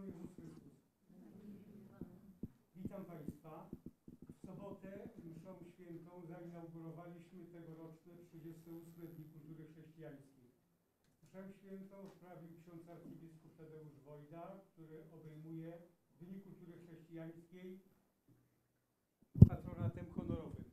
Pan Jezus Chrystus. Witam Państwa. W sobotę mszą świętą zainaugurowaliśmy tegoroczne 38 Dni Kultury Chrześcijańskiej. Mszę świętą sprawił ksiądz arcybiskup Tadeusz Wojda, który obejmuje Dni Kultury Chrześcijańskiej patronatem honorowym.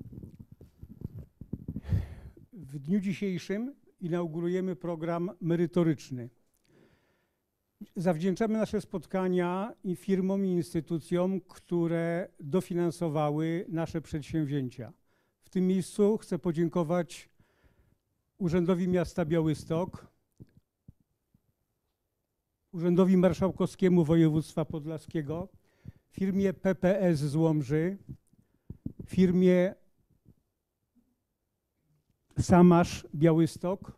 W dniu dzisiejszym inaugurujemy program merytoryczny. Zawdzięczamy nasze spotkania i firmom i instytucjom, które dofinansowały nasze przedsięwzięcia. W tym miejscu chcę podziękować Urzędowi Miasta Białystok, Urzędowi Marszałkowskiemu Województwa Podlaskiego, firmie PPS z Łomży, firmie Samasz Białystok,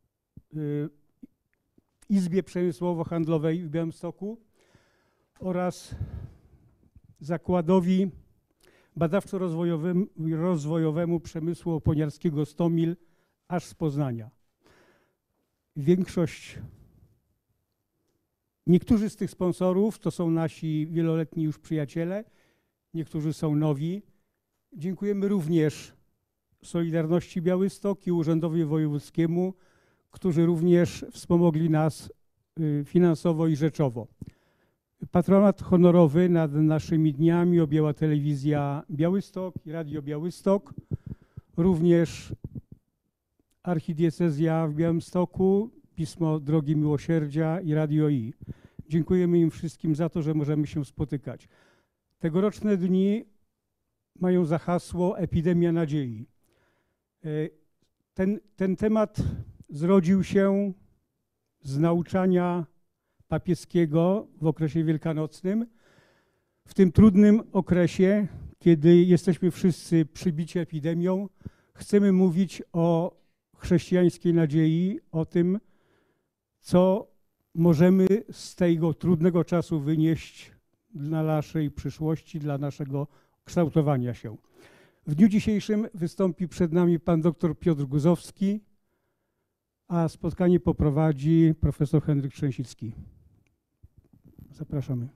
Izbie Przemysłowo-Handlowej w Białymstoku oraz Zakładowi Badawczo-Rozwojowemu Przemysłu Oponiarskiego Stomil aż z Poznania. Niektórzy z tych sponsorów to są nasi wieloletni już przyjaciele, niektórzy są nowi. Dziękujemy również Solidarności Białystok i Urzędowi Wojewódzkiemu, którzy również wspomogli nas finansowo i rzeczowo. Patronat honorowy nad naszymi dniami objęła Telewizja Białystok i Radio Białystok, również Archidiecezja w Białymstoku, Pismo Drogi Miłosierdzia i Radio I. Dziękujemy im wszystkim za to, że możemy się spotykać. Tegoroczne dni mają za hasło Epidemia Nadziei. Ten temat zrodził się z nauczania papieskiego w okresie wielkanocnym. W tym trudnym okresie, kiedy jesteśmy wszyscy przybici epidemią, chcemy mówić o chrześcijańskiej nadziei, o tym, co możemy z tego trudnego czasu wynieść dla naszej przyszłości, dla naszego kształtowania się. W dniu dzisiejszym wystąpi przed nami pan dr Piotr Guzowski, a spotkanie poprowadzi profesor Henryk Trzęsicki. Zapraszamy.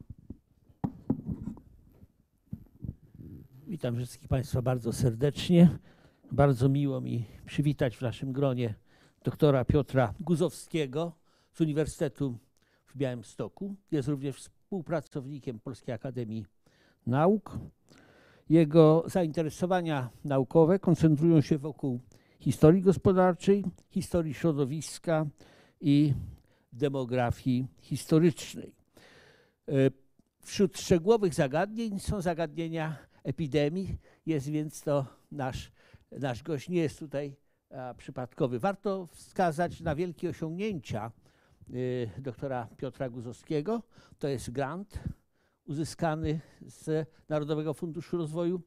Witam wszystkich Państwa bardzo serdecznie. Bardzo miło mi przywitać w naszym gronie doktora Piotra Guzowskiego z Uniwersytetu w Białymstoku. Jest również współpracownikiem Polskiej Akademii Nauk. Jego zainteresowania naukowe koncentrują się wokół historii gospodarczej, historii środowiska i demografii historycznej. Wśród szczegółowych zagadnień są zagadnienia epidemii, jest więc to nasz gość nie jest tutaj przypadkowy. Warto wskazać na wielkie osiągnięcia doktora Piotra Guzowskiego. To jest grant uzyskany z Narodowego Funduszu Rozwoju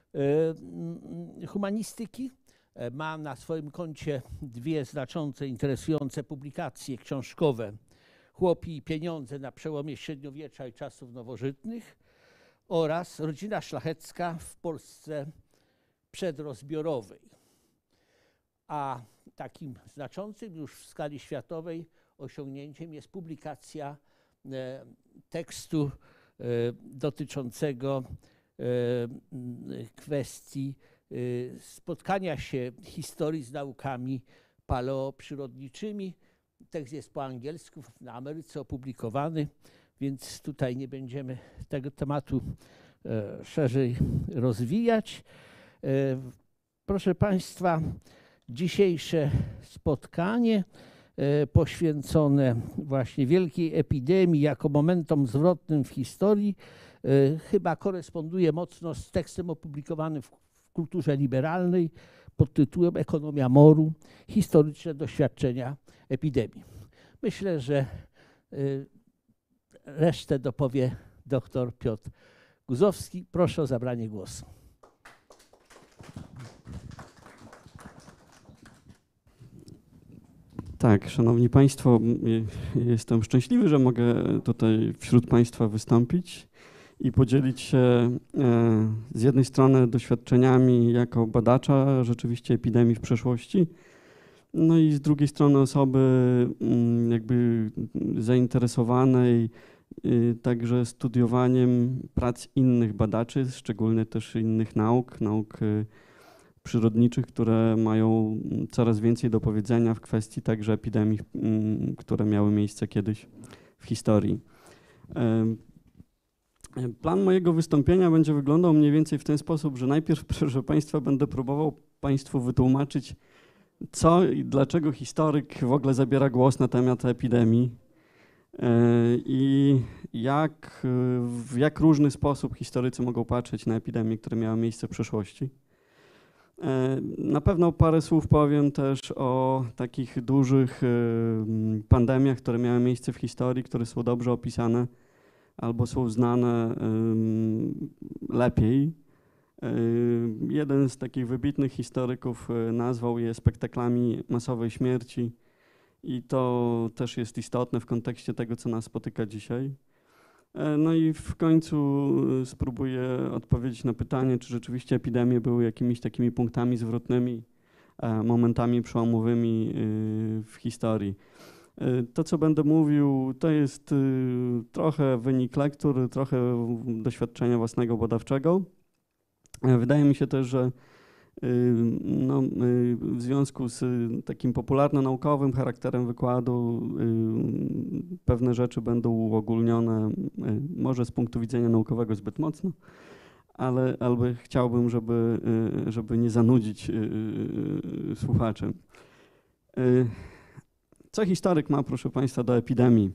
Humanistyki. Ma na swoim koncie dwie znaczące, interesujące publikacje książkowe Chłopi i pieniądze na przełomie średniowiecza i czasów nowożytnych oraz Rodzina szlachecka w Polsce przedrozbiorowej. A takim znaczącym już w skali światowej osiągnięciem jest publikacja tekstu dotyczącego kwestii spotkania się historii z naukami paleoprzyrodniczymi. Tekst jest po angielsku, na Ameryce opublikowany, więc tutaj nie będziemy tego tematu szerzej rozwijać. Proszę Państwa, dzisiejsze spotkanie poświęcone właśnie wielkiej epidemii jako momentom zwrotnym w historii chyba koresponduje mocno z tekstem opublikowanym w Kulturze Liberalnej pod tytułem Ekonomia moru. Historyczne doświadczenia epidemii. Myślę, że resztę dopowie dr Piotr Guzowski. Proszę o zabranie głosu. Tak, szanowni państwo, jestem szczęśliwy, że mogę tutaj wśród państwa wystąpić i podzielić się z jednej strony doświadczeniami jako badacza rzeczywiście epidemii w przeszłości, no i z drugiej strony osoby jakby zainteresowanej także studiowaniem prac innych badaczy, szczególnie też innych nauk przyrodniczych, które mają coraz więcej do powiedzenia w kwestii także epidemii, które miały miejsce kiedyś w historii. Plan mojego wystąpienia będzie wyglądał mniej więcej w ten sposób, że najpierw, proszę Państwa, będę próbował Państwu wytłumaczyć, co i dlaczego historyk w ogóle zabiera głos na temat epidemii i w jak różny sposób historycy mogą patrzeć na epidemie, które miały miejsce w przeszłości. Na pewno parę słów powiem też o takich dużych pandemiach, które miały miejsce w historii, które są dobrze opisane albo są znane lepiej. Jeden z takich wybitnych historyków nazwał je spektaklami masowej śmierci i to też jest istotne w kontekście tego, co nas spotyka dzisiaj. No i w końcu spróbuję odpowiedzieć na pytanie, czy rzeczywiście epidemie były jakimiś takimi punktami zwrotnymi, momentami przełomowymi w historii. To, co będę mówił, to jest trochę wynik lektur, trochę doświadczenia własnego badawczego. Wydaje mi się też, że w związku z takim popularno-naukowym charakterem wykładu pewne rzeczy będą uogólnione, może z punktu widzenia naukowego zbyt mocno, ale chciałbym, żeby nie zanudzić słuchaczy. Co historyk ma, proszę Państwa, do epidemii?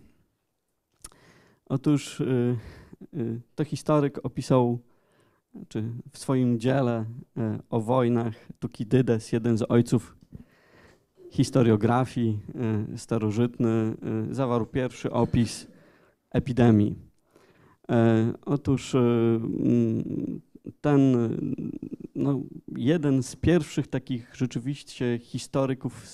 Otóż to historyk opisał, czy w swoim dziele o wojnach Tukidydes, jeden z ojców historiografii starożytny, zawarł pierwszy opis epidemii. Otóż jeden z pierwszych takich rzeczywiście historyków,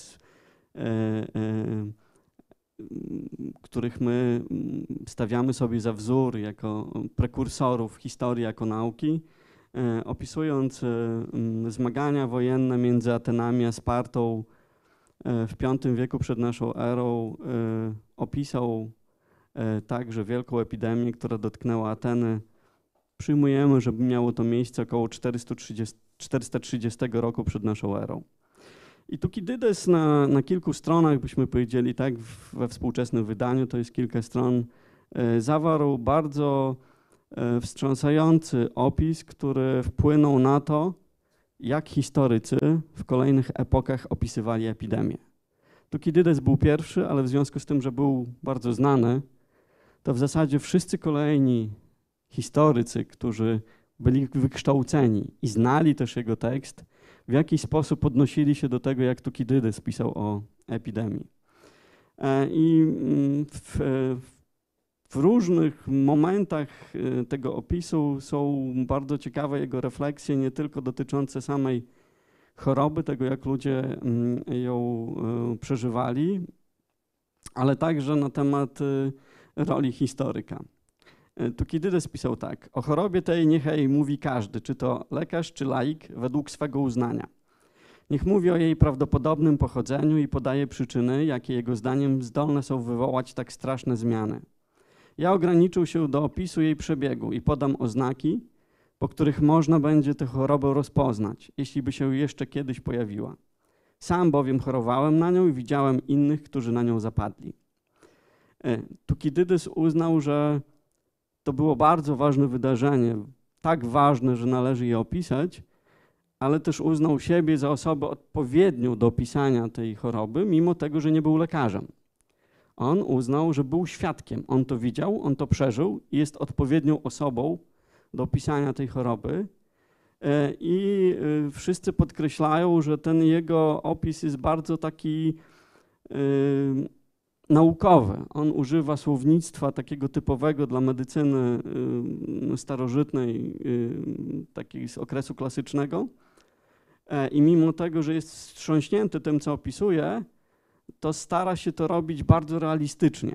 których my stawiamy sobie za wzór jako prekursorów historii jako nauki, opisując zmagania wojenne między Atenami a Spartą w V wieku przed naszą erą, opisał także wielką epidemię, która dotknęła Ateny. Przyjmujemy, że miało to miejsce około 430 roku przed naszą erą. I Tukidydes na kilku stronach, byśmy powiedzieli tak, we współczesnym wydaniu, to jest kilka stron, zawarł bardzo wstrząsający opis, który wpłynął na to, jak historycy w kolejnych epokach opisywali epidemię. Tukidydes był pierwszy, ale w związku z tym, że był bardzo znany, to w zasadzie wszyscy kolejni historycy, którzy byli wykształceni i znali też jego tekst, w jakiś sposób odnosili się do tego, jak Tukidydes pisał o epidemii. I w różnych momentach tego opisu są bardzo ciekawe jego refleksje, nie tylko dotyczące samej choroby, tego jak ludzie ją przeżywali, ale także na temat roli historyka. Tukidydes pisał tak: o chorobie tej niechaj mówi każdy, czy to lekarz, czy laik, według swego uznania. Niech mówi o jej prawdopodobnym pochodzeniu i podaje przyczyny, jakie jego zdaniem zdolne są wywołać tak straszne zmiany. Ja ograniczył się do opisu jej przebiegu i podam oznaki, po których można będzie tę chorobę rozpoznać, jeśli by się jeszcze kiedyś pojawiła. Sam bowiem chorowałem na nią i widziałem innych, którzy na nią zapadli. Tukidydes uznał, że to było bardzo ważne wydarzenie, tak ważne, że należy je opisać, ale też uznał siebie za osobę odpowiednią do opisania tej choroby, mimo tego, że nie był lekarzem. On uznał, że był świadkiem, on to widział, on to przeżył i jest odpowiednią osobą do opisania tej choroby. I wszyscy podkreślają, że ten jego opis jest bardzo taki naukowy. On używa słownictwa takiego typowego dla medycyny starożytnej, takiej z okresu klasycznego. I mimo tego, że jest wstrząśnięty tym, co opisuje, to stara się to robić bardzo realistycznie.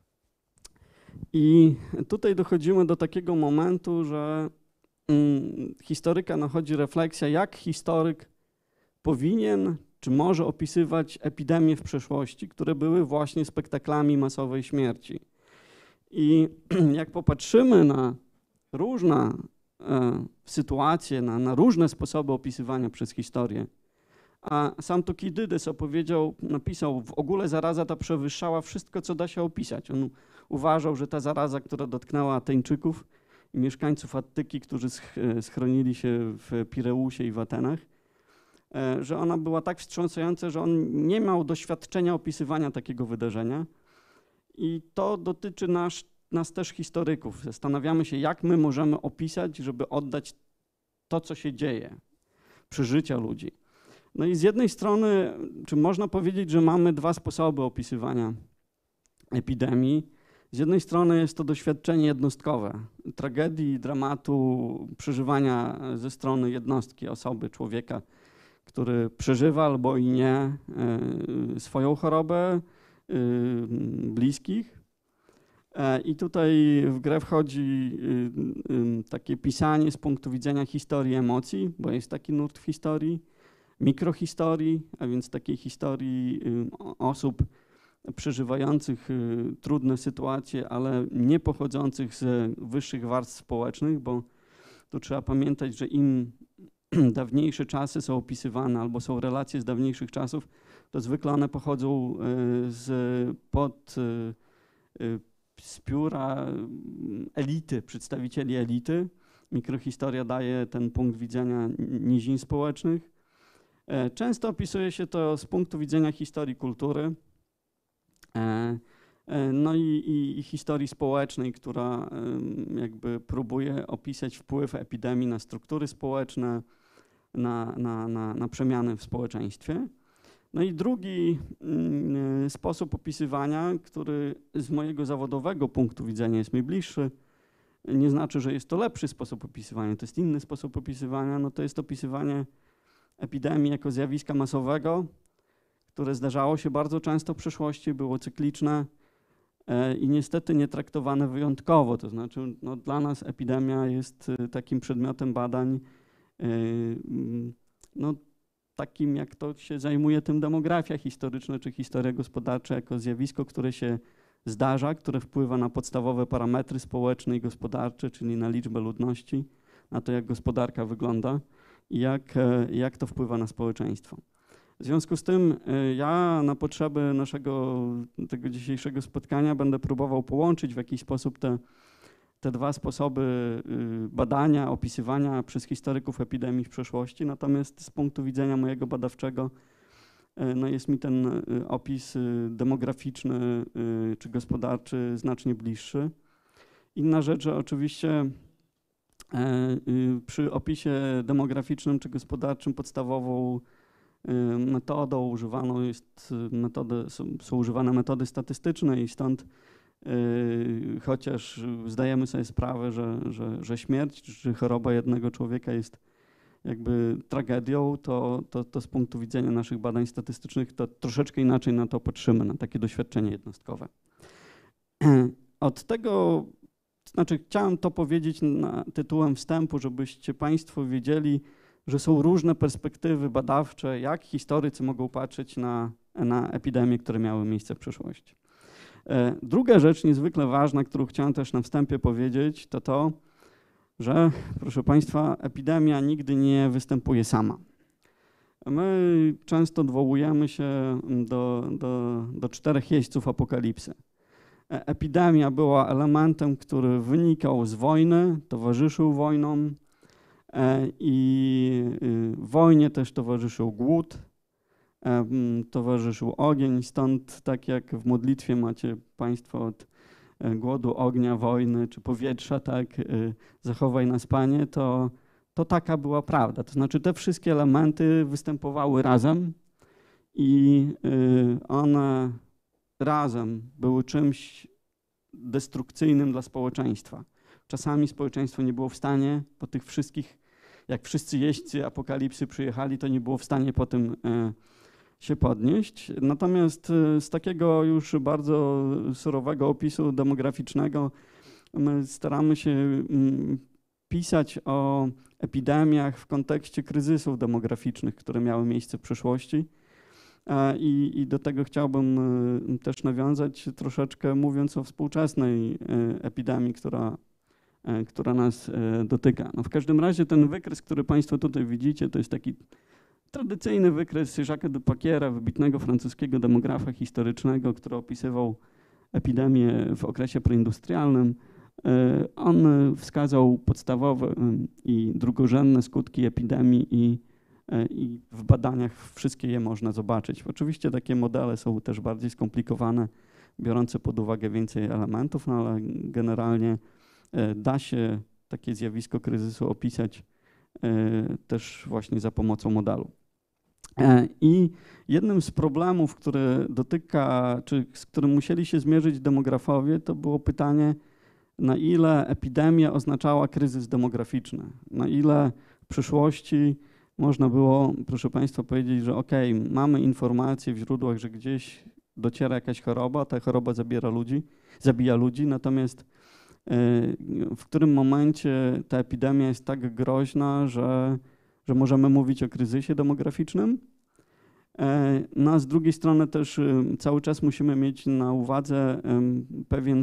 I tutaj dochodzimy do takiego momentu, że historyka nachodzi refleksja, jak historyk powinien czy może opisywać epidemie w przeszłości, które były właśnie spektaklami masowej śmierci. I jak popatrzymy na różne sytuacje, na różne sposoby opisywania przez historię, a sam Tukidydes napisał, w ogóle zaraza ta przewyższała wszystko, co da się opisać. On uważał, że ta zaraza, która dotknęła Ateńczyków i mieszkańców Attyki, którzy schronili się w Pireusie i w Atenach, że ona była tak wstrząsająca, że on nie miał doświadczenia opisywania takiego wydarzenia. I to dotyczy nas też historyków. Zastanawiamy się, jak my możemy opisać, żeby oddać to, co się dzieje, przeżycia ludzi. No i z jednej strony, czy można powiedzieć, że mamy dwa sposoby opisywania epidemii. Z jednej strony jest to doświadczenie jednostkowe, tragedii, dramatu, przeżywania ze strony jednostki, osoby, człowieka, który przeżywa albo i nie swoją chorobę, bliskich. I tutaj w grę wchodzi takie pisanie z punktu widzenia historii emocji, bo jest taki nurt w historii, mikrohistorii, a więc takiej historii osób przeżywających trudne sytuacje, ale nie pochodzących z wyższych warstw społecznych, bo tu trzeba pamiętać, że im dawniejsze czasy są opisywane albo są relacje z dawniejszych czasów, to zwykle one pochodzą z pióra elity, przedstawicieli elity. Mikrohistoria daje ten punkt widzenia nizin społecznych. Często opisuje się to z punktu widzenia historii kultury, no i historii społecznej, która jakby próbuje opisać wpływ epidemii na struktury społeczne, na przemiany w społeczeństwie. No i drugi sposób opisywania, który z mojego zawodowego punktu widzenia jest mi bliższy, nie znaczy, że jest to lepszy sposób opisywania, to jest inny sposób opisywania, no to jest opisywanie epidemii jako zjawiska masowego, które zdarzało się bardzo często w przeszłości, było cykliczne i niestety nie traktowane wyjątkowo. To znaczy no, dla nas epidemia jest takim przedmiotem badań, no, takim jak to się zajmuje tym demografia historyczna czy historia gospodarcza jako zjawisko, które się zdarza, które wpływa na podstawowe parametry społeczne i gospodarcze, czyli na liczbę ludności, na to jak gospodarka wygląda i jak to wpływa na społeczeństwo. W związku z tym ja na potrzeby tego dzisiejszego spotkania będę próbował połączyć w jakiś sposób te dwa sposoby badania, opisywania przez historyków epidemii w przeszłości, natomiast z punktu widzenia mojego badawczego no jest mi ten opis demograficzny czy gospodarczy znacznie bliższy. Inna rzecz, że oczywiście przy opisie demograficznym czy gospodarczym podstawową metodą używaną są używane metody statystyczne i stąd chociaż zdajemy sobie sprawę, że śmierć czy choroba jednego człowieka jest jakby tragedią, to z punktu widzenia naszych badań statystycznych to troszeczkę inaczej na to patrzymy, na takie doświadczenie jednostkowe. Od tego, znaczy chciałem to powiedzieć tytułem wstępu, żebyście Państwo wiedzieli, że są różne perspektywy badawcze, jak historycy mogą patrzeć na epidemie, które miały miejsce w przeszłości. Druga rzecz niezwykle ważna, którą chciałem też na wstępie powiedzieć, to, że proszę Państwa, epidemia nigdy nie występuje sama. My często odwołujemy się do 4 jeźdźców apokalipsy. Epidemia była elementem, który wynikał z wojny, towarzyszył wojnom i wojnie też towarzyszył głód, towarzyszył ogień, stąd tak jak w modlitwie macie Państwo od głodu, ognia, wojny czy powietrza, tak, zachowaj nas Panie, to taka była prawda. To znaczy te wszystkie elementy występowały razem i one razem były czymś destrukcyjnym dla społeczeństwa. Czasami społeczeństwo nie było w stanie po tych wszystkich, jak wszyscy jeźdźcy apokalipsy przyjechali, to nie było w stanie po tym się podnieść. Natomiast z takiego już bardzo surowego opisu demograficznego my staramy się pisać o epidemiach w kontekście kryzysów demograficznych, które miały miejsce w przeszłości. I do tego chciałbym też nawiązać troszeczkę, mówiąc o współczesnej epidemii, która nas dotyka. No w każdym razie ten wykres, który Państwo tutaj widzicie, to jest taki tradycyjny wykres Jacques'a de Pacquiera, wybitnego francuskiego demografa historycznego, który opisywał epidemię w okresie preindustrialnym. On wskazał podstawowe i drugorzędne skutki epidemii i w badaniach wszystkie je można zobaczyć. Oczywiście takie modele są też bardziej skomplikowane, biorące pod uwagę więcej elementów, no ale generalnie da się takie zjawisko kryzysu opisać też właśnie za pomocą modelu. I jednym z problemów, który dotyka, czy z którym musieli się zmierzyć demografowie, to było pytanie, na ile epidemia oznaczała kryzys demograficzny, na ile w przyszłości można było, proszę Państwa, powiedzieć, że okej, mamy informacje w źródłach, że gdzieś dociera jakaś choroba, ta choroba zabija ludzi, natomiast w którym momencie ta epidemia jest tak groźna, że możemy mówić o kryzysie demograficzne. No a z drugiej strony też cały czas musimy mieć na uwadze pewien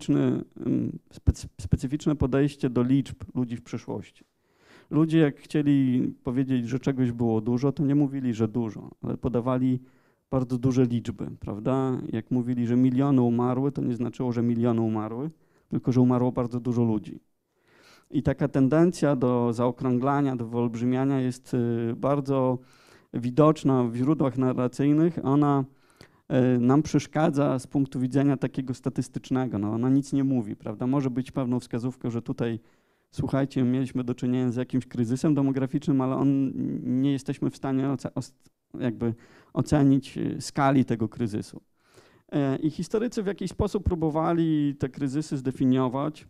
specyficzne podejście do liczb ludzi w przyszłości. Ludzie jak chcieli powiedzieć, że czegoś było dużo, to nie mówili, że dużo, ale podawali bardzo duże liczby, prawda? Jak mówili, że miliony umarły, to nie znaczyło, że miliony umarły, tylko że umarło bardzo dużo ludzi. I taka tendencja do zaokrąglania, do wyolbrzymiania jest bardzo widoczna w źródłach narracyjnych. Ona nam przeszkadza z punktu widzenia takiego statystycznego. No, ona nic nie mówi, prawda? Może być pewną wskazówką, że tutaj, słuchajcie, mieliśmy do czynienia z jakimś kryzysem demograficznym, ale nie jesteśmy w stanie jakby ocenić skali tego kryzysu. I historycy w jakiś sposób próbowali te kryzysy zdefiniować.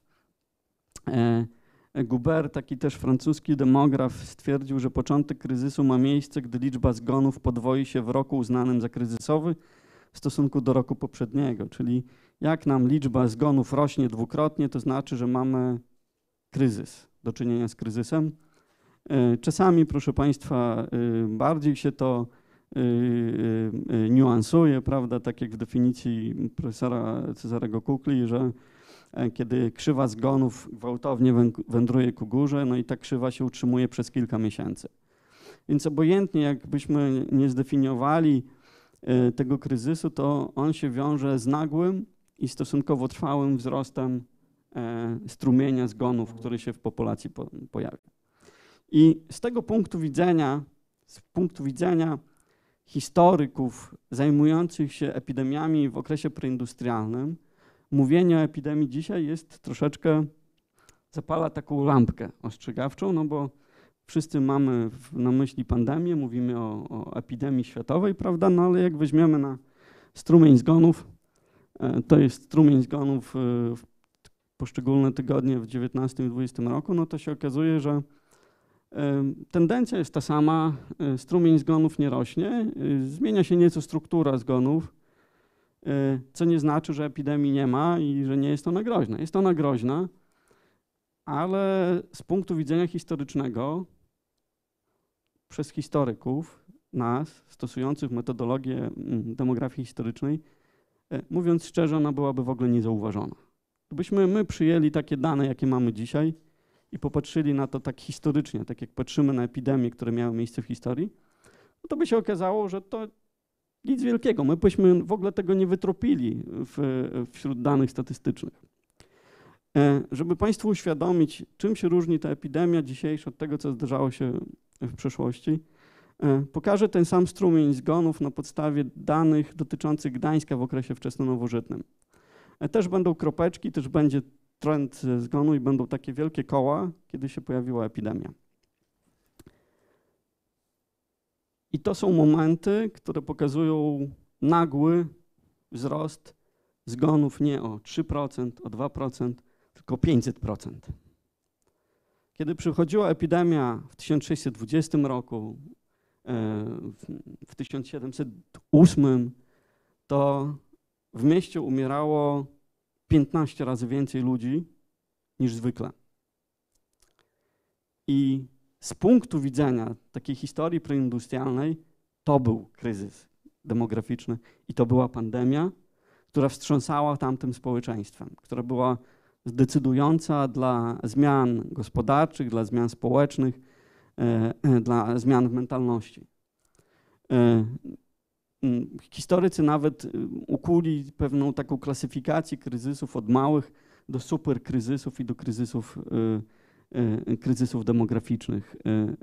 Goubert, taki też francuski demograf, stwierdził, że początek kryzysu ma miejsce, gdy liczba zgonów podwoi się w roku uznanym za kryzysowy w stosunku do roku poprzedniego. Czyli jak nam liczba zgonów rośnie dwukrotnie, to znaczy, że mamy kryzys, do czynienia z kryzysem. Czasami, proszę Państwa, bardziej się to niuansuje, prawda, tak jak w definicji profesora Cezarego Kukli, że kiedy krzywa zgonów gwałtownie wędruje ku górze, no i ta krzywa się utrzymuje przez kilka miesięcy. Więc obojętnie jakbyśmy nie zdefiniowali tego kryzysu, to on się wiąże z nagłym i stosunkowo trwałym wzrostem strumienia zgonów, który się w populacji pojawia. I z tego punktu widzenia historyków zajmujących się epidemiami w okresie preindustrialnym, mówienie o epidemii dzisiaj jest troszeczkę, zapala taką lampkę ostrzegawczą, no bo wszyscy mamy na myśli pandemię, mówimy o epidemii światowej, prawda, no ale jak weźmiemy na strumień zgonów, to jest strumień zgonów w poszczególne tygodnie w 19 i 20 roku, no to się okazuje, że tendencja jest ta sama, strumień zgonów nie rośnie, zmienia się nieco struktura zgonów, co nie znaczy, że epidemii nie ma i że nie jest ona groźna. Jest ona groźna, ale z punktu widzenia historycznego przez historyków, nas, stosujących metodologię demografii historycznej, mówiąc szczerze, ona byłaby w ogóle niezauważona. Gdybyśmy my przyjęli takie dane, jakie mamy dzisiaj i popatrzyli na to tak historycznie, tak jak patrzymy na epidemie, które miały miejsce w historii, no to by się okazało, że to nic wielkiego. My byśmy w ogóle tego nie wytropili wśród danych statystycznych. Żeby Państwu uświadomić, czym się różni ta epidemia dzisiejsza od tego, co zdarzało się w przeszłości, pokażę ten sam strumień zgonów na podstawie danych dotyczących Gdańska w okresie wczesnonowożytnym. Też będą kropeczki, też będzie trend zgonu i będą takie wielkie koła, kiedy się pojawiła epidemia. I to są momenty, które pokazują nagły wzrost zgonów nie o 3%, o 2%, tylko 500%. Kiedy przychodziła epidemia w 1620 roku, w 1708, to w mieście umierało 15 razy więcej ludzi niż zwykle. I z punktu widzenia takiej historii preindustrialnej to był kryzys. demograficzny i to była pandemia, która wstrząsała tamtym społeczeństwem, która była zdecydująca dla zmian gospodarczych, dla zmian społecznych, dla zmian w mentalności. Historycy nawet ukuli pewną taką klasyfikację kryzysów od małych do superkryzysów i do kryzysów demograficznych.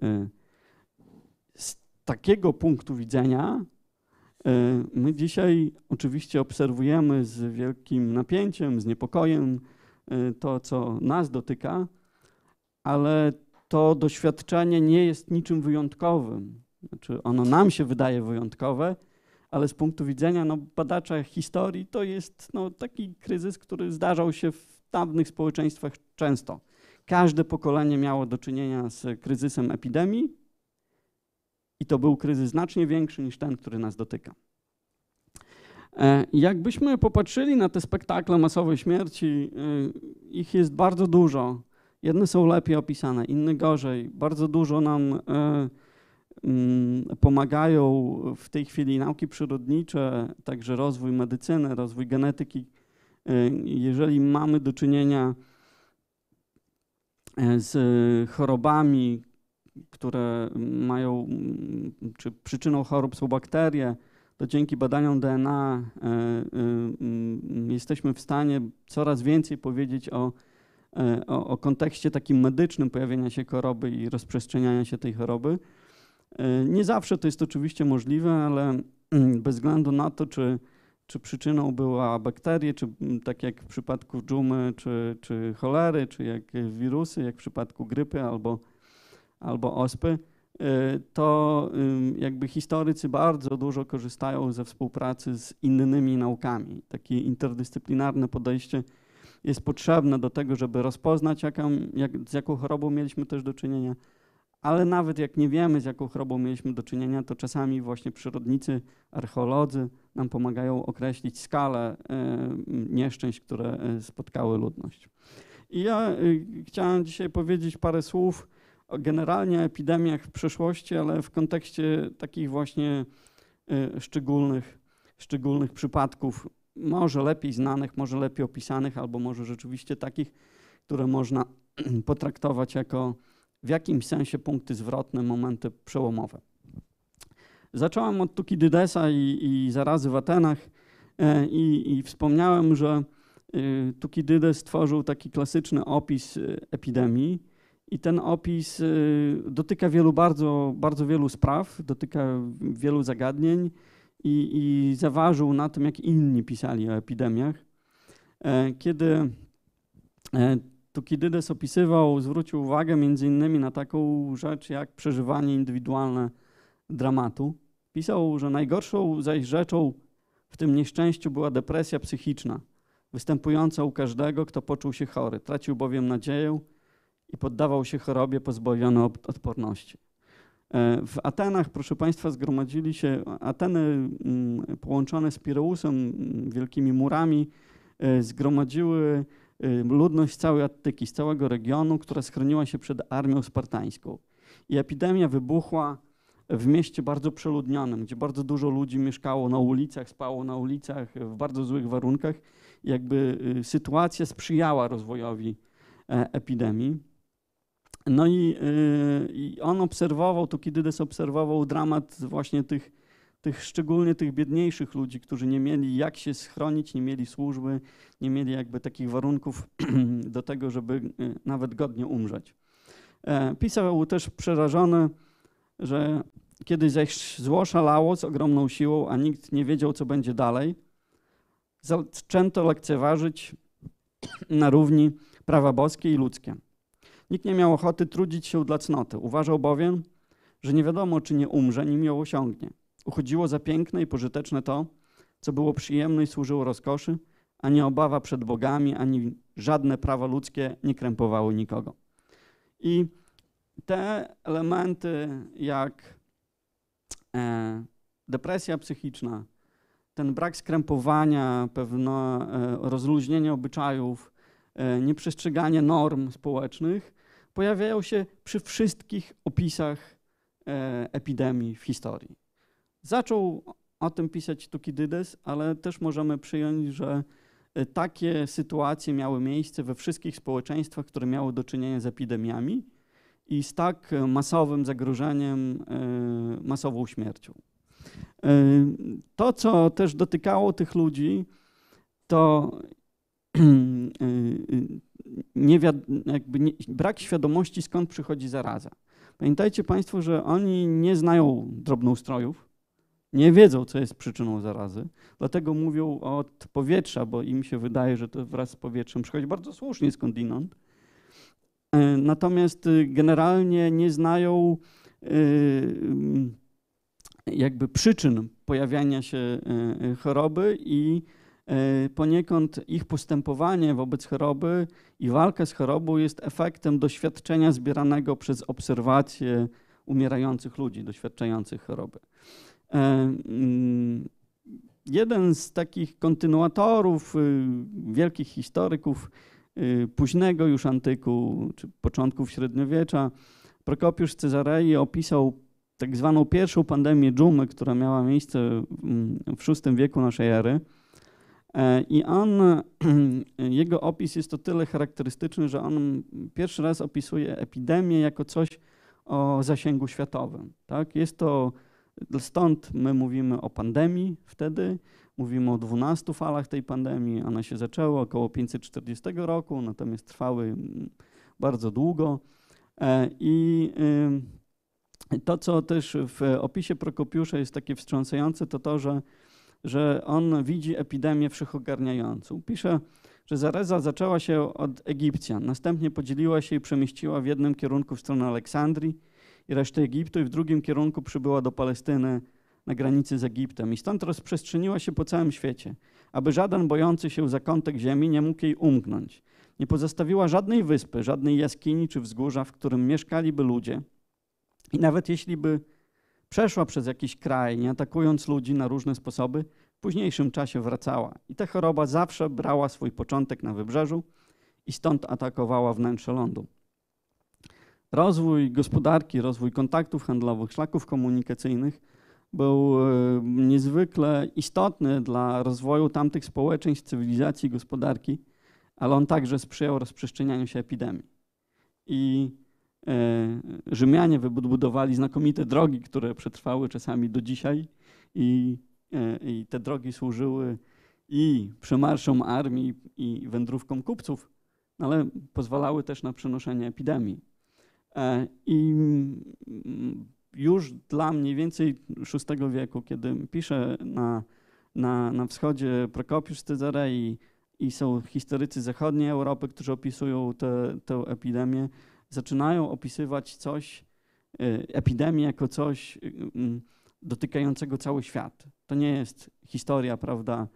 Z takiego punktu widzenia my dzisiaj oczywiście obserwujemy z wielkim napięciem, z niepokojem to, co nas dotyka, ale to doświadczenie nie jest niczym wyjątkowym. Znaczy ono nam się wydaje wyjątkowe, ale z punktu widzenia badacza historii to jest taki kryzys, który zdarzał się w dawnych społeczeństwach często. Każde pokolenie miało do czynienia z kryzysem epidemii i to był kryzys znacznie większy niż ten, który nas dotyka. Jakbyśmy popatrzyli na te spektakle masowej śmierci, ich jest bardzo dużo. Jedne są lepiej opisane, inne gorzej. Bardzo dużo nam pomagają w tej chwili nauki przyrodnicze, także rozwój medycyny, rozwój genetyki. Jeżeli mamy do czynienia z chorobami, które mają, czy przyczyną chorób są bakterie, to dzięki badaniom DNA jesteśmy w stanie coraz więcej powiedzieć o kontekście takim medycznym pojawienia się choroby i rozprzestrzeniania się tej choroby. Nie zawsze to jest oczywiście możliwe, ale bez względu na to, czy przyczyną była bakterie, czy tak jak w przypadku dżumy, czy cholery, czy jak wirusy, jak w przypadku grypy albo ospy, to jakby historycy bardzo dużo korzystają ze współpracy z innymi naukami. Takie interdyscyplinarne podejście jest potrzebne do tego, żeby rozpoznać, z jaką chorobą mieliśmy też do czynienia, ale nawet jak nie wiemy, z jaką chorobą mieliśmy do czynienia, to czasami właśnie przyrodnicy, archeolodzy nam pomagają określić skalę nieszczęść, które spotkały ludność. I ja chciałem dzisiaj powiedzieć parę słów generalnie o epidemiach w przeszłości, ale w kontekście takich właśnie szczególnych przypadków, może lepiej znanych, może lepiej opisanych, albo może rzeczywiście takich, które można potraktować jako w jakimś sensie punkty zwrotne, momenty przełomowe. Zacząłem od Tukidydesa i zarazy w Atenach i wspomniałem, że Tukidydes stworzył taki klasyczny opis epidemii i ten opis dotyka bardzo wielu spraw, dotyka wielu zagadnień i zaważył na tym, jak inni pisali o epidemiach. Kiedy Tukidydes opisywał, zwrócił uwagę między innymi na taką rzecz jak przeżywanie indywidualne dramatu. Pisał, że najgorszą zaś rzeczą w tym nieszczęściu była depresja psychiczna, występująca u każdego, kto poczuł się chory. Tracił bowiem nadzieję i poddawał się chorobie pozbawiony odporności. W Atenach, proszę Państwa, zgromadzili się Ateny połączone z Pireusem, wielkimi murami, zgromadziły ludność z całej Attyki, z całego regionu, która schroniła się przed armią spartańską. I epidemia wybuchła w mieście bardzo przeludnionym, gdzie bardzo dużo ludzi mieszkało na ulicach, spało na ulicach w bardzo złych warunkach. Jakby sytuacja sprzyjała rozwojowi epidemii. No i on obserwował, Tukidydes obserwował dramat właśnie szczególnie tych biedniejszych ludzi, którzy nie mieli jak się schronić, nie mieli służby, nie mieli jakby takich warunków do tego, żeby nawet godnie umrzeć. Pisał też przerażony, że kiedy zaś zło szalało z ogromną siłą, a nikt nie wiedział, co będzie dalej, zaczęto lekceważyć na równi prawa boskie i ludzkie. Nikt nie miał ochoty trudzić się dla cnoty. Uważał bowiem, że nie wiadomo, czy nie umrze, nim ją osiągnie. Uchodziło za piękne i pożyteczne to, co było przyjemne i służyło rozkoszy, ani obawa przed bogami, ani żadne prawa ludzkie nie krępowały nikogo. I te elementy jak depresja psychiczna, ten brak skrępowania, pewne rozluźnienie obyczajów, nieprzestrzeganie norm społecznych pojawiają się przy wszystkich opisach epidemii w historii. Zaczął o tym pisać Tukidydes, ale też możemy przyjąć, że takie sytuacje miały miejsce we wszystkich społeczeństwach, które miały do czynienia z epidemiami i z tak masowym zagrożeniem, masową śmiercią. To, co też dotykało tych ludzi, to brak świadomości, skąd przychodzi zaraza. Pamiętajcie Państwo, że oni nie znają drobnoustrojów, nie wiedzą, co jest przyczyną zarazy, dlatego mówią od powietrza, bo im się wydaje, że to wraz z powietrzem przychodzi bardzo słusznie skądinąd. Natomiast generalnie nie znają jakby przyczyn pojawiania się choroby i poniekąd ich postępowanie wobec choroby i walka z chorobą jest efektem doświadczenia zbieranego przez obserwację umierających ludzi doświadczających choroby. Jeden z takich kontynuatorów, wielkich historyków późnego już antyku, czy początków średniowiecza, Prokopiusz z Cezarei opisał tak zwaną pierwszą pandemię dżumy, która miała miejsce w VI wieku naszej ery. I jego opis jest o tyle charakterystyczny, że on pierwszy raz opisuje epidemię jako coś o zasięgu światowym. Tak? Jest to, stąd my mówimy o pandemii wtedy, mówimy o 12 falach tej pandemii. One się zaczęły około 540 roku, natomiast trwały bardzo długo. I to, co też w opisie Prokopiusza jest takie wstrząsające, to to, że on widzi epidemię wszechogarniającą. Pisze, że zaraza zaczęła się od Egipcjan, następnie podzieliła się i przemieściła w jednym kierunku w stronę Aleksandrii i reszty Egiptu i w drugim kierunku przybyła do Palestyny na granicy z Egiptem i stąd rozprzestrzeniła się po całym świecie, aby żaden bojący się zakątek ziemi nie mógł jej umknąć. Nie pozostawiła żadnej wyspy, żadnej jaskini czy wzgórza, w którym mieszkaliby ludzie i nawet jeśli by przeszła przez jakiś kraj, nie atakując ludzi na różne sposoby, w późniejszym czasie wracała. I ta choroba zawsze brała swój początek na wybrzeżu i stąd atakowała wnętrze lądu. Rozwój gospodarki, rozwój kontaktów handlowych, szlaków komunikacyjnych był niezwykle istotny dla rozwoju tamtych społeczeństw, cywilizacji, gospodarki, ale on także sprzyjał rozprzestrzenianiu się epidemii. I Rzymianie wybudowali znakomite drogi, które przetrwały czasami do dzisiaj i te drogi służyły i przemarszom armii i wędrówkom kupców, ale pozwalały też na przenoszenie epidemii. I już dla mniej więcej VI wieku, kiedy pisze na wschodzie Prokopiusz z Cezarei i są historycy zachodniej Europy, którzy opisują tę epidemię, zaczynają opisywać epidemię jako coś dotykającego cały świat. To nie jest historia, prawda,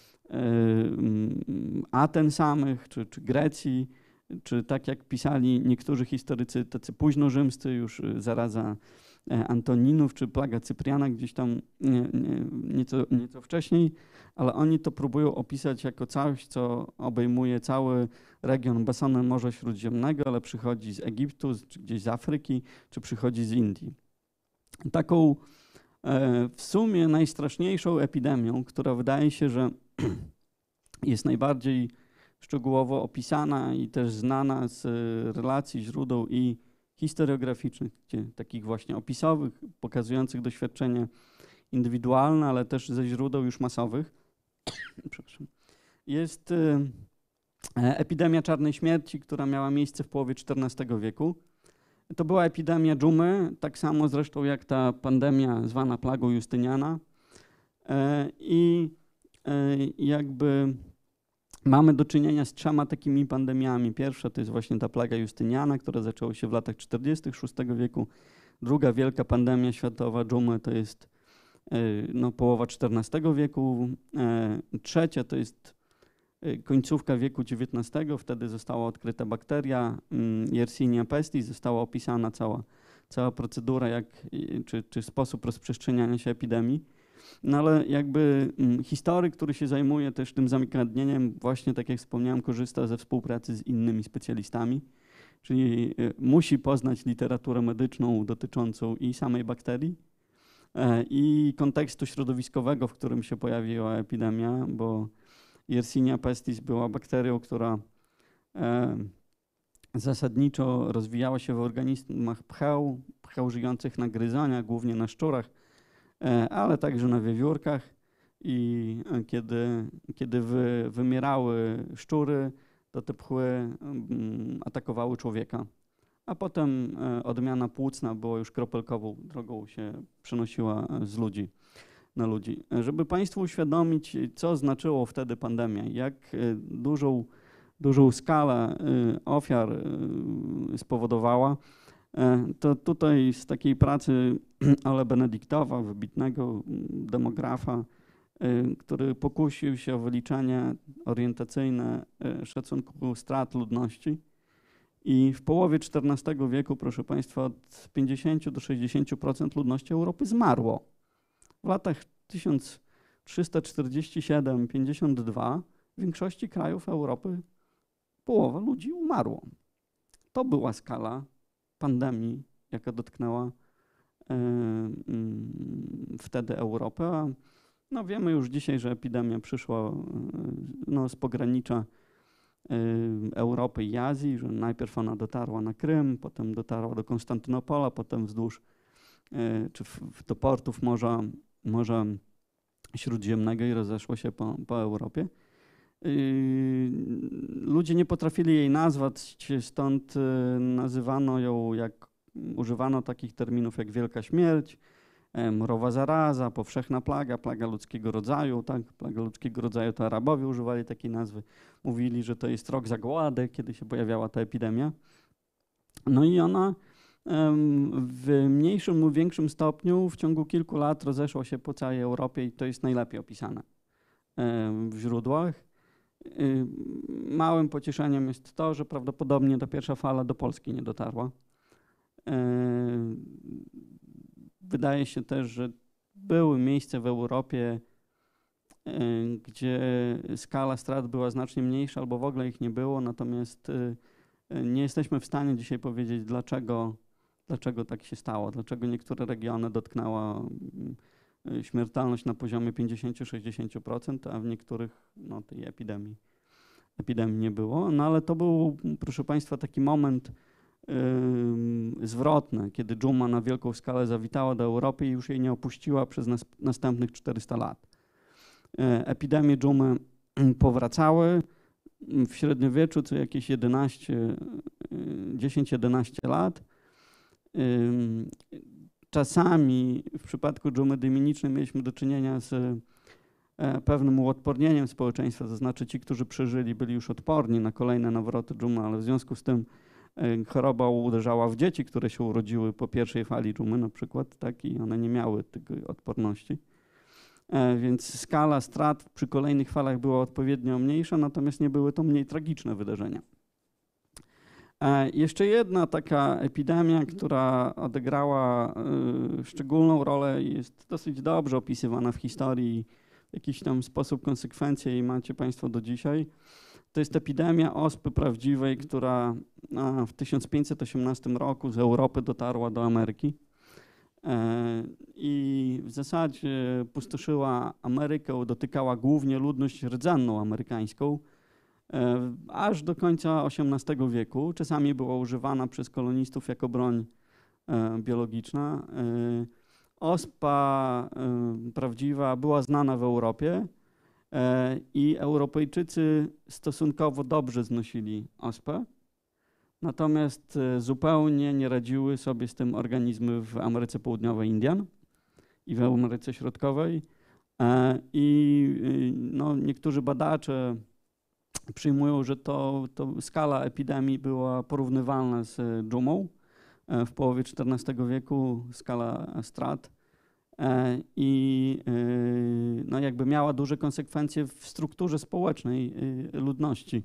Aten samych, czy Grecji, czy tak jak pisali niektórzy historycy tacy późnorzymscy, już zaraza Antoninów, czy plaga Cypriana gdzieś tam nieco wcześniej, ale oni to próbują opisać jako coś, co obejmuje cały region basenem Morza Śródziemnego, ale przychodzi z Egiptu, czy gdzieś z Afryki, czy przychodzi z Indii. Taką w sumie najstraszniejszą epidemią, która wydaje się, że jest najbardziej szczegółowo opisana i też znana z relacji, źródeł i historiograficznych, takich właśnie opisowych, pokazujących doświadczenie indywidualne, ale też ze źródeł już masowych. Jest epidemia czarnej śmierci, która miała miejsce w połowie XIV wieku. To była epidemia dżumy, tak samo zresztą jak ta pandemia zwana plagą Justyniana. I jakby mamy do czynienia z 3 takimi pandemiami. Pierwsza to jest właśnie ta plaga Justyniana, która zaczęła się w latach 40. VI wieku. Druga wielka pandemia światowa dżumy to jest połowa XIV wieku. Trzecia to jest końcówka wieku XIX. Wtedy została odkryta bakteria Yersinia pestis, została opisana cała procedura czy sposób rozprzestrzeniania się epidemii. No ale jakby historyk, który się zajmuje też tym zagadnieniem, właśnie tak jak wspomniałem, korzysta ze współpracy z innymi specjalistami, czyli musi poznać literaturę medyczną dotyczącą i samej bakterii, i kontekstu środowiskowego, w którym się pojawiła epidemia, bo Yersinia pestis była bakterią, która zasadniczo rozwijała się w organizmach pcheł żyjących na gryzoniach, głównie na szczurach, ale także na wiewiórkach. I kiedy wymierały szczury, to te pchły atakowały człowieka. A potem odmiana płucna była już kropelkową drogą, się przenosiła z ludzi na ludzi. Żeby Państwu uświadomić, co znaczyło wtedy pandemia, jak dużą skalę ofiar spowodowała, to tutaj z takiej pracy Ale Benediktowa, wybitnego demografa, który pokusił się o wyliczenie orientacyjne szacunku strat ludności. I w połowie XIV wieku, proszę Państwa, od 50 do 60% ludności Europy zmarło. W latach 1347-52 w większości krajów Europy połowa ludzi umarło. To była skala pandemii, jaka dotknęła wtedy Europę. No wiemy już dzisiaj, że epidemia przyszła z pogranicza Europy i Azji, że najpierw ona dotarła na Krym, potem dotarła do Konstantynopola, potem wzdłuż czy do portów Morza Śródziemnego i rozeszło się po Europie. Ludzie nie potrafili jej nazwać, stąd nazywano ją, używano takich terminów jak wielka śmierć, morowa zaraza, powszechna plaga, plaga ludzkiego rodzaju. Tak? Plaga ludzkiego rodzaju to Arabowie używali takiej nazwy. Mówili, że to jest rok zagłady, kiedy się pojawiała ta epidemia. No i ona w mniejszym lub większym stopniu w ciągu kilku lat rozeszła się po całej Europie i to jest najlepiej opisane w źródłach. Małym pocieszeniem jest to, że prawdopodobnie ta pierwsza fala do Polski nie dotarła. Wydaje się też, że były miejsca w Europie, gdzie skala strat była znacznie mniejsza albo w ogóle ich nie było, natomiast nie jesteśmy w stanie dzisiaj powiedzieć, dlaczego tak się stało, dlaczego niektóre regiony dotknęła śmiertelność na poziomie 50-60%, a w niektórych tej epidemii nie było. No ale to był, proszę Państwa, taki moment zwrotny, kiedy dżuma na wielką skalę zawitała do Europy i już jej nie opuściła przez następnych 400 lat. Epidemie dżumy powracały w średniowieczu co jakieś 10-11 lat. Czasami w przypadku dżumy dyminicznej mieliśmy do czynienia z pewnym uodpornieniem społeczeństwa, to znaczy ci, którzy przeżyli, byli już odporni na kolejne nawroty dżumy, ale w związku z tym choroba uderzała w dzieci, które się urodziły po pierwszej fali dżumy na przykład, tak, i one nie miały tej odporności. Więc skala strat przy kolejnych falach była odpowiednio mniejsza, natomiast nie były to mniej tragiczne wydarzenia. Jeszcze jedna taka epidemia, która odegrała szczególną rolę i jest dosyć dobrze opisywana w historii, w jakiś tam sposób konsekwencje jej macie Państwo do dzisiaj. To jest epidemia ospy prawdziwej, która w 1518 roku z Europy dotarła do Ameryki i w zasadzie pustoszyła Amerykę, dotykała głównie ludność rdzenną amerykańską, aż do końca XVIII wieku. Czasami była używana przez kolonistów jako broń biologiczna. Ospa prawdziwa była znana w Europie i Europejczycy stosunkowo dobrze znosili ospę. Natomiast zupełnie nie radziły sobie z tym organizmy w Ameryce Południowej Indian i w Ameryce Środkowej. Niektórzy badacze przyjmują, że to skala epidemii była porównywalna z dżumą w połowie XIV wieku, skala strat i jakby miała duże konsekwencje w strukturze społecznej ludności.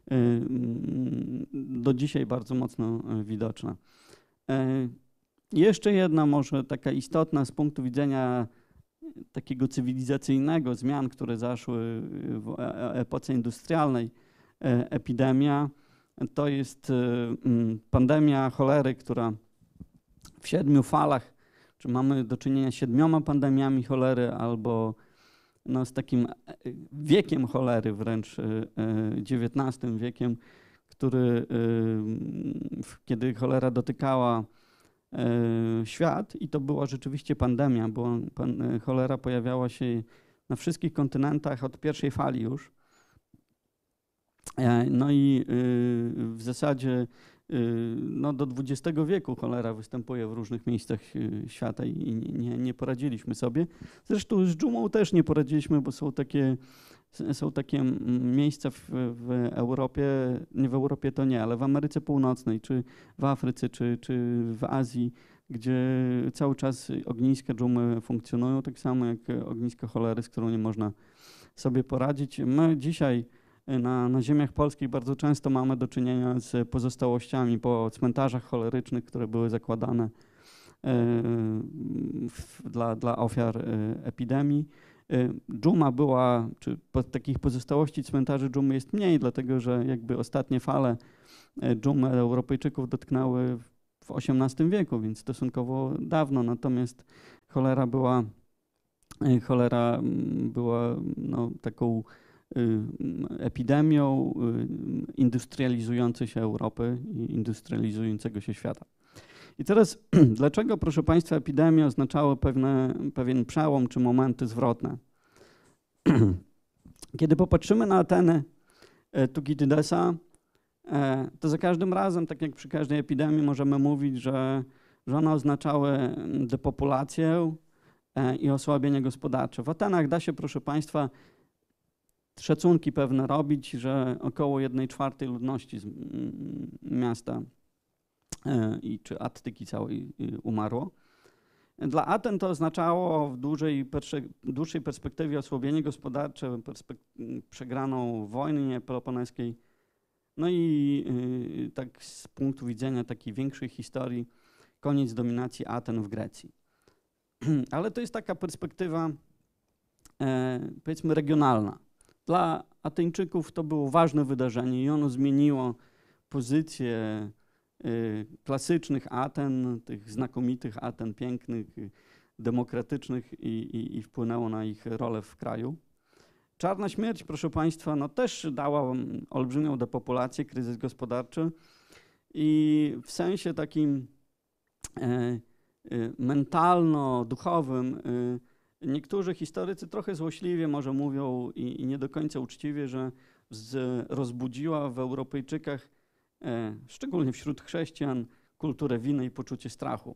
Do dzisiaj bardzo mocno widoczna. Jeszcze jedna może taka istotna z punktu widzenia takiego cywilizacyjnego zmian, które zaszły w epoce industrialnej, epidemia, to jest pandemia cholery, która w 7 falach czy mamy do czynienia z 7 pandemiami cholery, albo no, z takim wiekiem cholery, wręcz XIX wiekiem, który, kiedy cholera dotykała świat, i to była rzeczywiście pandemia, bo cholera pojawiała się na wszystkich kontynentach od pierwszej fali już. No i w zasadzie no do XX wieku cholera występuje w różnych miejscach świata i nie poradziliśmy sobie. Zresztą z dżumą też nie poradziliśmy, bo są takie miejsca w Europie, nie w Europie to nie, ale w Ameryce Północnej, czy w Afryce, czy w Azji, gdzie cały czas ogniska dżumy funkcjonują, tak samo jak ogniska cholery, z którą nie można sobie poradzić. My dzisiaj na ziemiach polskich bardzo często mamy do czynienia z pozostałościami po cmentarzach cholerycznych, które były zakładane dla ofiar epidemii. Dżuma była, czy takich pozostałości cmentarzy dżumy jest mniej, dlatego że jakby ostatnie fale dżumy Europejczyków dotknęły w XVIII wieku, więc stosunkowo dawno, natomiast cholera była no, taką epidemią industrializującej się Europy i industrializującego się świata. I teraz dlaczego, proszę Państwa, epidemie oznaczały pewien przełom czy momenty zwrotne? Kiedy popatrzymy na Ateny Tukidydesa, to za każdym razem, tak jak przy każdej epidemii, możemy mówić, że one oznaczały depopulację i osłabienie gospodarcze. W Atenach da się, proszę Państwa, szacunki pewne robić, że około 1/4 ludności z miasta czy Attyki całej umarło. Dla Aten to oznaczało w dłuższej perspektywie osłabienie gospodarcze, przegraną wojny peloponeskiej, no i tak z punktu widzenia takiej większej historii koniec dominacji Aten w Grecji. Ale to jest taka perspektywa powiedzmy regionalna. Dla Ateńczyków to było ważne wydarzenie i ono zmieniło pozycję klasycznych Aten, tych znakomitych Aten, pięknych, demokratycznych i wpłynęło na ich rolę w kraju. Czarna śmierć, proszę Państwa, no też dała olbrzymią depopulację, kryzys gospodarczy i w sensie takim mentalno-duchowym niektórzy historycy trochę złośliwie może mówią i nie do końca uczciwie, że rozbudziła w Europejczykach, szczególnie wśród chrześcijan, kulturę winy i poczucie strachu.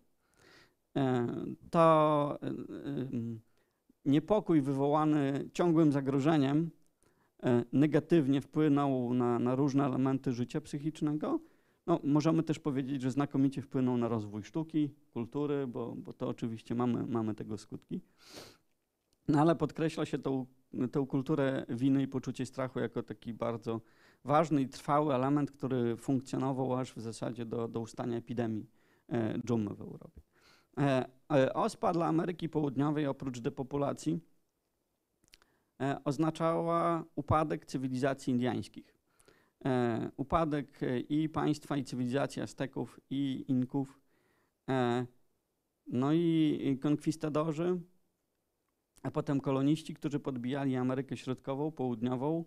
To niepokój wywołany ciągłym zagrożeniem negatywnie wpłynął na różne elementy życia psychicznego. No, możemy też powiedzieć, że znakomicie wpłynął na rozwój sztuki, kultury, bo to oczywiście mamy tego skutki. No, ale podkreśla się tą kulturę winy i poczucie strachu jako taki bardzo ważny i trwały element, który funkcjonował aż w zasadzie do ustania epidemii dżumy w Europie. OSPA dla Ameryki Południowej oprócz depopulacji oznaczała upadek cywilizacji indiańskich. Upadek i państwa, i cywilizacji Azteków, i Inków, no i konkwistadorzy, a potem koloniści, którzy podbijali Amerykę Środkową, Południową,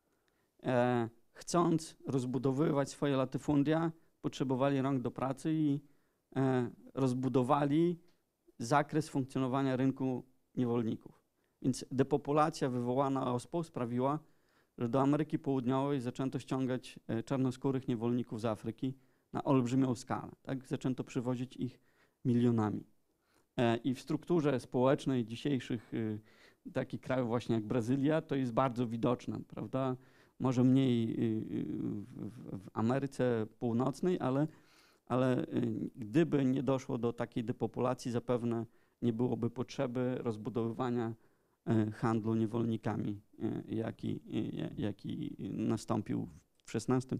chcąc rozbudowywać swoje latyfundia, potrzebowali rąk do pracy i rozbudowali zakres funkcjonowania rynku niewolników. Więc depopulacja wywołana OSPą sprawiła, że do Ameryki Południowej zaczęto ściągać czarnoskórych niewolników z Afryki na olbrzymią skalę. Tak? Zaczęto przywozić ich milionami. I w strukturze społecznej dzisiejszych takich krajów właśnie jak Brazylia to jest bardzo widoczne, prawda? Może mniej w Ameryce Północnej, ale gdyby nie doszło do takiej depopulacji, zapewne nie byłoby potrzeby rozbudowywania handlu niewolnikami, jaki nastąpił w XVI,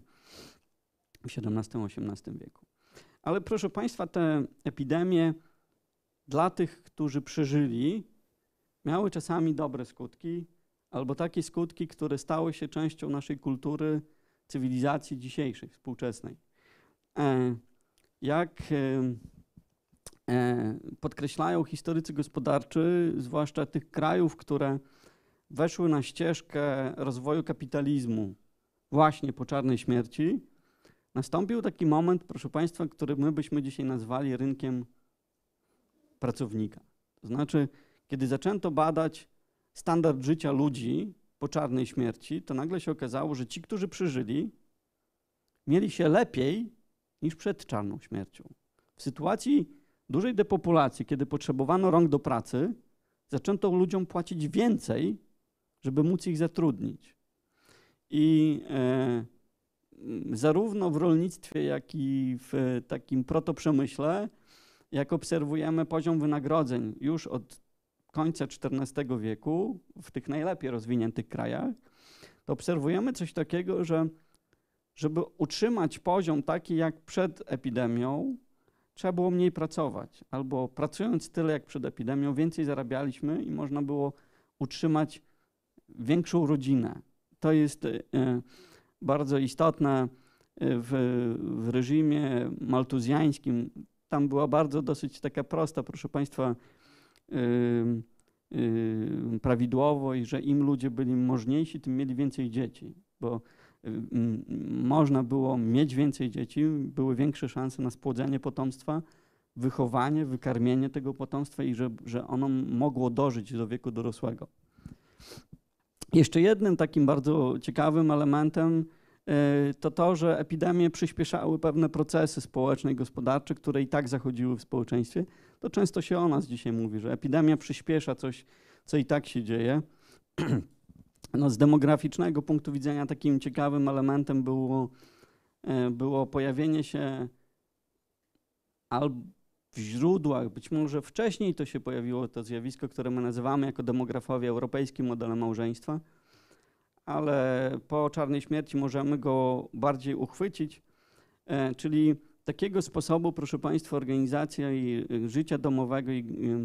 XVII wieku. Ale proszę Państwa, te epidemie dla tych, którzy przeżyli, miały czasami dobre skutki, albo takie skutki, które stały się częścią naszej kultury, cywilizacji dzisiejszej, współczesnej. Jak podkreślają historycy gospodarczy, zwłaszcza tych krajów, które weszły na ścieżkę rozwoju kapitalizmu właśnie po czarnej śmierci, nastąpił taki moment, proszę Państwa, który my byśmy dzisiaj nazwali rynkiem pracownika. To znaczy, kiedy zaczęto badać standard życia ludzi po czarnej śmierci, to nagle się okazało, że ci, którzy przeżyli, mieli się lepiej niż przed czarną śmiercią. W sytuacji dużej depopulacji, kiedy potrzebowano rąk do pracy, zaczęto ludziom płacić więcej, żeby móc ich zatrudnić. I zarówno w rolnictwie, jak i w takim protoprzemyśle, jak obserwujemy poziom wynagrodzeń już od końca XIV wieku w tych najlepiej rozwiniętych krajach, to obserwujemy coś takiego, że żeby utrzymać poziom taki jak przed epidemią, trzeba było mniej pracować. Albo pracując tyle jak przed epidemią, więcej zarabialiśmy i można było utrzymać większą rodzinę. To jest bardzo istotne w reżimie maltuzjańskim. Tam była bardzo dosyć taka prosta, proszę Państwa, prawidłowość, że im ludzie byli możniejsi, tym mieli więcej dzieci, bo można było mieć więcej dzieci, były większe szanse na spłodzenie potomstwa, wychowanie, wykarmienie tego potomstwa i że ono mogło dożyć do wieku dorosłego. Jeszcze jednym takim bardzo ciekawym elementem to, że epidemie przyspieszały pewne procesy społeczne i gospodarcze, które i tak zachodziły w społeczeństwie. To często się o nas dzisiaj mówi, że epidemia przyspiesza coś, co i tak się dzieje. No, z demograficznego punktu widzenia takim ciekawym elementem było pojawienie się albo w źródłach, być może wcześniej to się pojawiło to zjawisko, które my nazywamy jako demografowie europejskim modelem małżeństwa, ale po czarnej śmierci możemy go bardziej uchwycić, czyli takiego sposobu, proszę Państwa, organizacja i życia domowego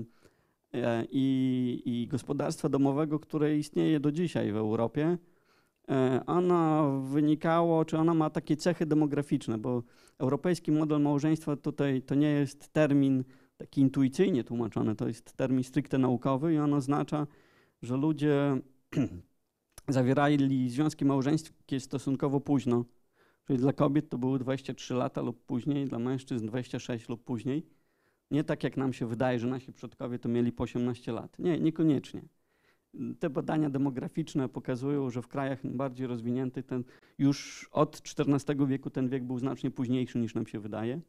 i gospodarstwa domowego, które istnieje do dzisiaj w Europie, ono wynikało, czy ono ma takie cechy demograficzne, bo europejski model małżeństwa tutaj to nie jest termin taki intuicyjnie tłumaczony, to jest termin stricte naukowy i on oznacza, że ludzie zawierali związki małżeńskie stosunkowo późno, czyli dla kobiet to były 23 lata lub później, dla mężczyzn 26 lub później. Nie tak jak nam się wydaje, że nasi przodkowie to mieli po 18 lat. Nie, niekoniecznie. Te badania demograficzne pokazują, że w krajach bardziej rozwiniętych już od XIV wieku ten wiek był znacznie późniejszy niż nam się wydaje.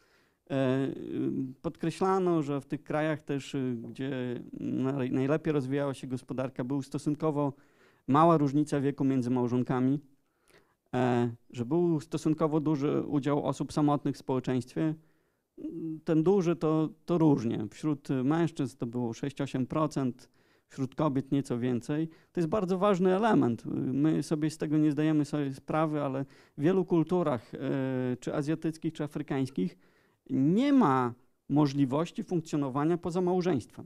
Podkreślano, że w tych krajach też, gdzie najlepiej rozwijała się gospodarka, był stosunkowo mała różnica wieku między małżonkami, że był stosunkowo duży udział osób samotnych w społeczeństwie. Ten duży to różnie. Wśród mężczyzn to było 6-8%, wśród kobiet nieco więcej. To jest bardzo ważny element. My sobie z tego nie zdajemy sobie sprawy, ale w wielu kulturach, czy azjatyckich, czy afrykańskich, nie ma możliwości funkcjonowania poza małżeństwem.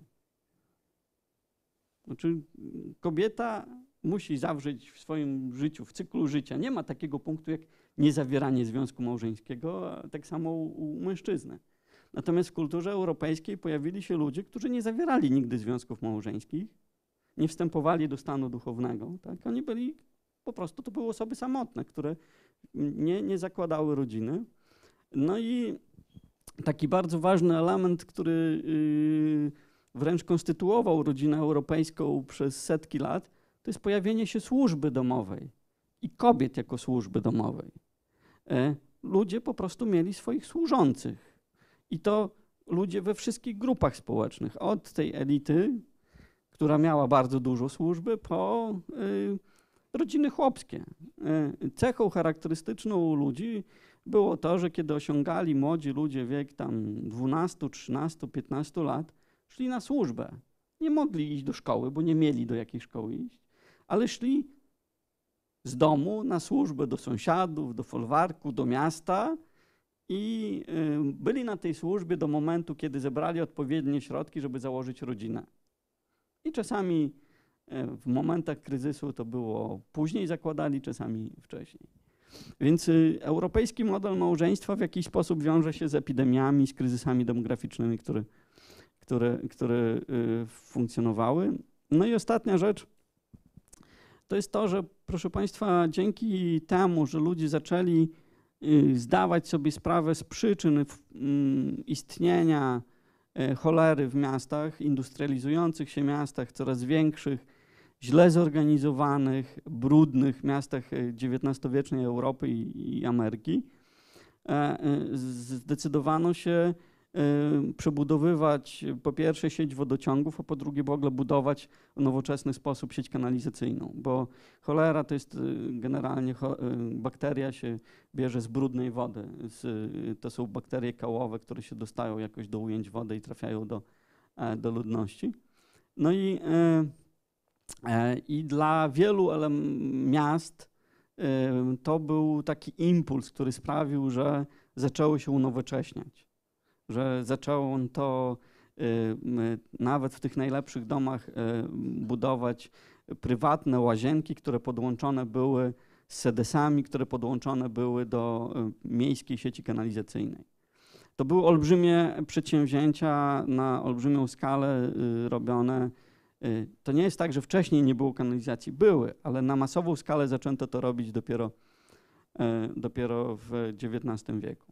Znaczy, kobieta musi zawrzeć w swoim życiu, w cyklu życia. Nie ma takiego punktu jak niezawieranie związku małżeńskiego, a tak samo u mężczyzny. Natomiast w kulturze europejskiej pojawili się ludzie, którzy nie zawierali nigdy związków małżeńskich, nie wstępowali do stanu duchownego. Tak? Oni byli, po prostu to były osoby samotne, które nie zakładały rodziny. No i taki bardzo ważny element, który wręcz konstytuował rodzinę europejską przez setki lat, to jest pojawienie się służby domowej i kobiet jako służby domowej. Ludzie po prostu mieli swoich służących. I to ludzie we wszystkich grupach społecznych, od tej elity, która miała bardzo dużo służby, po rodziny chłopskie. Cechą charakterystyczną u ludzi było to, że kiedy osiągali młodzi ludzie wiek tam 12, 13, 15 lat, szli na służbę. Nie mogli iść do szkoły, bo nie mieli do jakiej szkoły iść, ale szli z domu na służbę do sąsiadów, do folwarku, do miasta i byli na tej służbie do momentu, kiedy zebrali odpowiednie środki, żeby założyć rodzinę. I czasami w momentach kryzysu to było później zakładali, czasami wcześniej. Więc europejski model małżeństwa w jakiś sposób wiąże się z epidemiami, z kryzysami demograficznymi, które funkcjonowały. No i ostatnia rzecz to jest to, że proszę Państwa, dzięki temu, że ludzie zaczęli zdawać sobie sprawę z przyczyn istnienia cholery w miastach, industrializujących się miastach, coraz większych, źle zorganizowanych, brudnych miastach XIX-wiecznej Europy i Ameryki, zdecydowano się przebudowywać po pierwsze sieć wodociągów, a po drugie w ogóle budować w nowoczesny sposób sieć kanalizacyjną, bo cholera to jest generalnie bakteria się bierze z brudnej wody. To są bakterie kałowe, które się dostają jakoś do ujęć wody i trafiają do ludności. No i dla wielu miast to był taki impuls, który sprawił, że zaczęło się unowocześniać, że zaczęło on to nawet w tych najlepszych domach budować prywatne łazienki, które podłączone były z sedesami, które podłączone były do miejskiej sieci kanalizacyjnej. To były olbrzymie przedsięwzięcia na olbrzymią skalę robione. To nie jest tak, że wcześniej nie było kanalizacji. Były, ale na masową skalę zaczęto to robić dopiero w XIX wieku.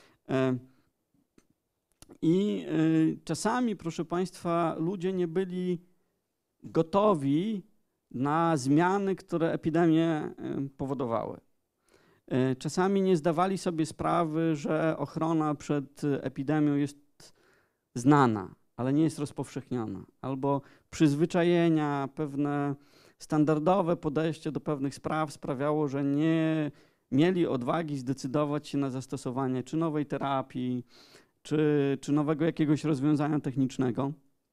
I czasami, proszę Państwa, ludzie nie byli gotowi na zmiany, które epidemie powodowały. Czasami nie zdawali sobie sprawy, że ochrona przed epidemią jest znana, ale nie jest rozpowszechniona, albo przyzwyczajenia, pewne standardowe podejście do pewnych spraw sprawiało, że nie mieli odwagi zdecydować się na zastosowanie czy nowej terapii, czy nowego jakiegoś rozwiązania technicznego.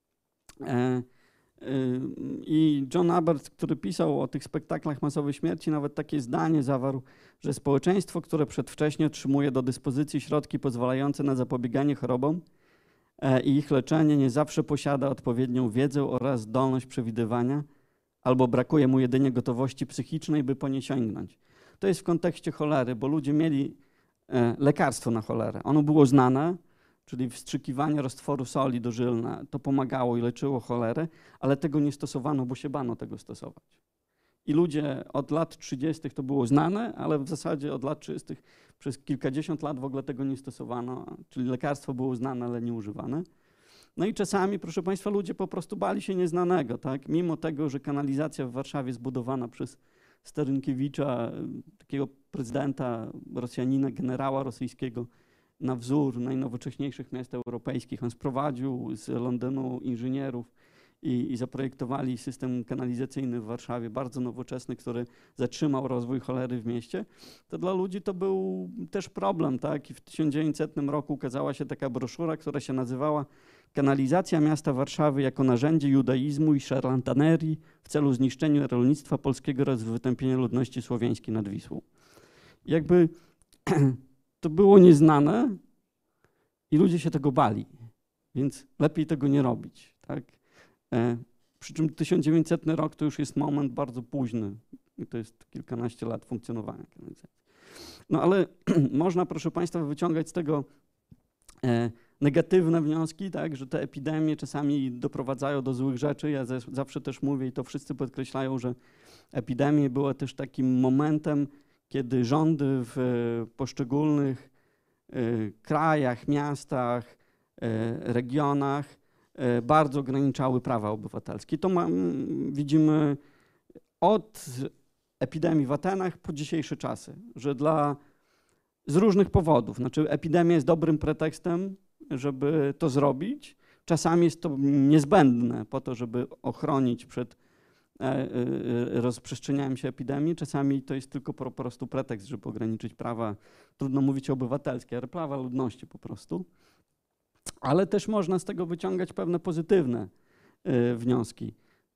I John Abbott, który pisał o tych spektaklach masowej śmierci, nawet takie zdanie zawarł, że społeczeństwo, które przedwcześnie otrzymuje do dyspozycji środki pozwalające na zapobieganie chorobom i ich leczenie, nie zawsze posiada odpowiednią wiedzę oraz zdolność przewidywania, albo brakuje mu jedynie gotowości psychicznej, by po nie sięgnąć. To jest w kontekście cholery, bo ludzie mieli lekarstwo na cholerę. Ono było znane, czyli wstrzykiwanie roztworu soli dożylna, to pomagało i leczyło cholerę, ale tego nie stosowano, bo się bano tego stosować. I ludzie od lat 30. to było znane, ale w zasadzie od lat 30. przez kilkadziesiąt lat w ogóle tego nie stosowano, czyli lekarstwo było znane, ale nie używane. No i czasami, proszę Państwa, ludzie po prostu bali się nieznanego, tak? Mimo tego, że kanalizacja w Warszawie zbudowana przez Starynkiewicza, takiego prezydenta Rosjanina, generała rosyjskiego, na wzór najnowocześniejszych miast europejskich. On sprowadził z Londynu inżynierów i zaprojektowali system kanalizacyjny w Warszawie, bardzo nowoczesny, który zatrzymał rozwój cholery w mieście. To dla ludzi to był też problem, tak? I w 1900 roku ukazała się taka broszura, która się nazywała Kanalizacja miasta Warszawy jako narzędzie judaizmu i szarlatanerii w celu zniszczenia rolnictwa polskiego oraz wytępienia ludności słowiańskiej nad Wisłą. Jakby to było nieznane i ludzie się tego bali, więc lepiej tego nie robić. Tak? Przy czym 1900 rok to już jest moment bardzo późny i to jest kilkanaście lat funkcjonowania kanalizacji. No ale można, proszę Państwa, wyciągać z tego negatywne wnioski, tak, że te epidemie czasami doprowadzają do złych rzeczy. Ja zawsze też mówię i to wszyscy podkreślają, że epidemie były też takim momentem, kiedy rządy w poszczególnych krajach, miastach, regionach bardzo ograniczały prawa obywatelskie. To widzimy od epidemii w Atenach po dzisiejsze czasy, że z różnych powodów, znaczy epidemia jest dobrym pretekstem, żeby to zrobić. Czasami jest to niezbędne po to, żeby ochronić przed rozprzestrzenianiem się epidemii. Czasami to jest tylko po prostu pretekst, żeby ograniczyć prawa, trudno mówić obywatelskie, ale prawa ludności po prostu. Ale też można z tego wyciągać pewne pozytywne wnioski.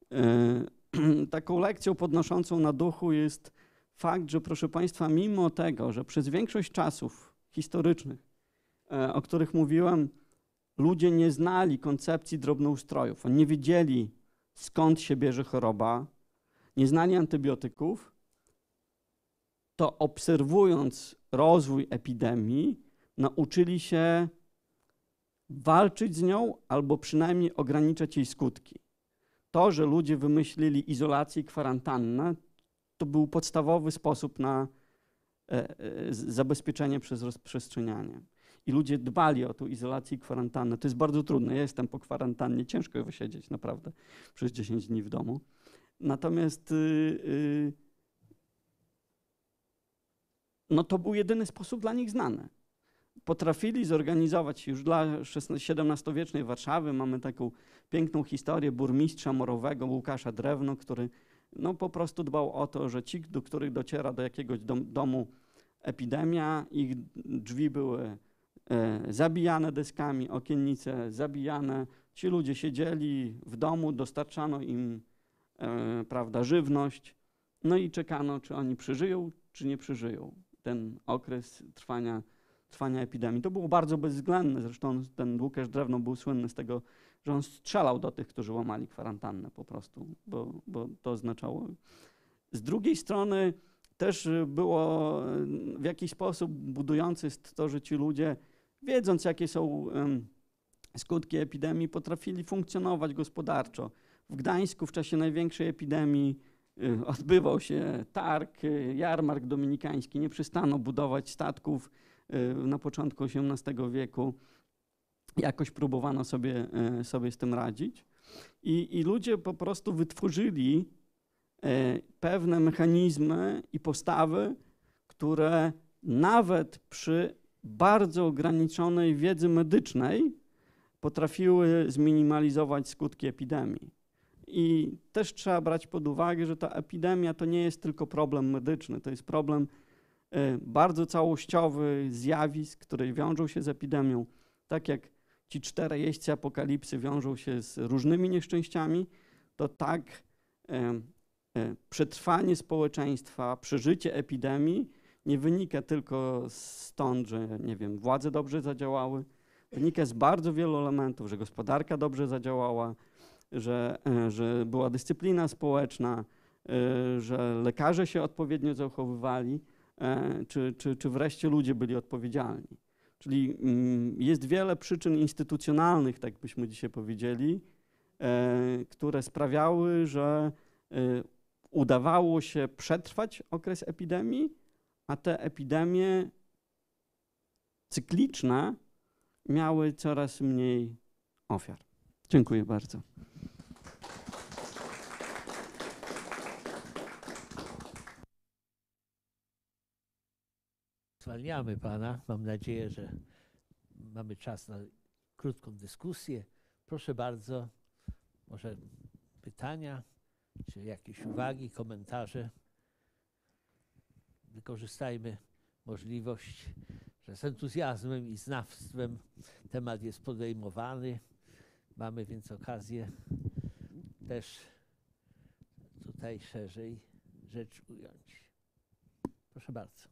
Taką lekcją podnoszącą na duchu jest fakt, że proszę Państwa, mimo tego, że przez większość czasów historycznych, o których mówiłem, ludzie nie znali koncepcji drobnoustrojów. Oni nie wiedzieli, skąd się bierze choroba, nie znali antybiotyków, to obserwując rozwój epidemii, nauczyli się walczyć z nią albo przynajmniej ograniczać jej skutki. To, że ludzie wymyślili izolację i kwarantannę, to był podstawowy sposób na zabezpieczenie przez rozprzestrzenianie. I ludzie dbali o tą izolację i kwarantannę. To jest bardzo trudne. Ja jestem po kwarantannie, ciężko wysiedzieć naprawdę przez 10 dni w domu. Natomiast no to był jedyny sposób dla nich znany. Potrafili zorganizować już dla XVII-wiecznej Warszawy. Mamy taką piękną historię burmistrza morowego Łukasza Drewno, który no po prostu dbał o to, że ci, do których dociera do jakiegoś domu epidemia, ich drzwi były zabijane deskami, okiennice zabijane. Ci ludzie siedzieli w domu, dostarczano im prawda, żywność, no i czekano, czy oni przeżyją, czy nie przeżyją ten okres trwania epidemii. To było bardzo bezwzględne. Zresztą ten Łukasz Drewno był słynny z tego, że on strzelał do tych, którzy łamali kwarantannę po prostu, bo to oznaczało. Z drugiej strony też było w jakiś sposób budujące jest to, że ci ludzie, wiedząc jakie są skutki epidemii, potrafili funkcjonować gospodarczo. W Gdańsku w czasie największej epidemii odbywał się targ, jarmark dominikański. Nie przestano budować statków na początku XVIII wieku. Jakoś próbowano sobie z tym radzić. I ludzie po prostu wytworzyli pewne mechanizmy i postawy, które nawet przy bardzo ograniczonej wiedzy medycznej potrafiły zminimalizować skutki epidemii. I też trzeba brać pod uwagę, że ta epidemia to nie jest tylko problem medyczny, to jest problem bardzo całościowy zjawisk, które wiążą się z epidemią. Tak jak ci 4 jeźdźcy apokalipsy wiążą się z różnymi nieszczęściami, to tak przetrwanie społeczeństwa, przeżycie epidemii nie wynika tylko stąd, że nie wiem, władze dobrze zadziałały, wynika z bardzo wielu elementów, że gospodarka dobrze zadziałała, że była dyscyplina społeczna, że lekarze się odpowiednio zachowywali, czy wreszcie ludzie byli odpowiedzialni. Czyli jest wiele przyczyn instytucjonalnych, tak byśmy dzisiaj powiedzieli, które sprawiały, że udawało się przetrwać okres epidemii, a te epidemie cykliczne miały coraz mniej ofiar. Dziękuję bardzo. Zwalniamy pana. Mam nadzieję, że mamy czas na krótką dyskusję. Proszę bardzo, może pytania, czy jakieś uwagi, komentarze. Wykorzystajmy możliwość, że z entuzjazmem i znawstwem temat jest podejmowany. Mamy więc okazję też tutaj szerzej rzecz ująć. Proszę bardzo.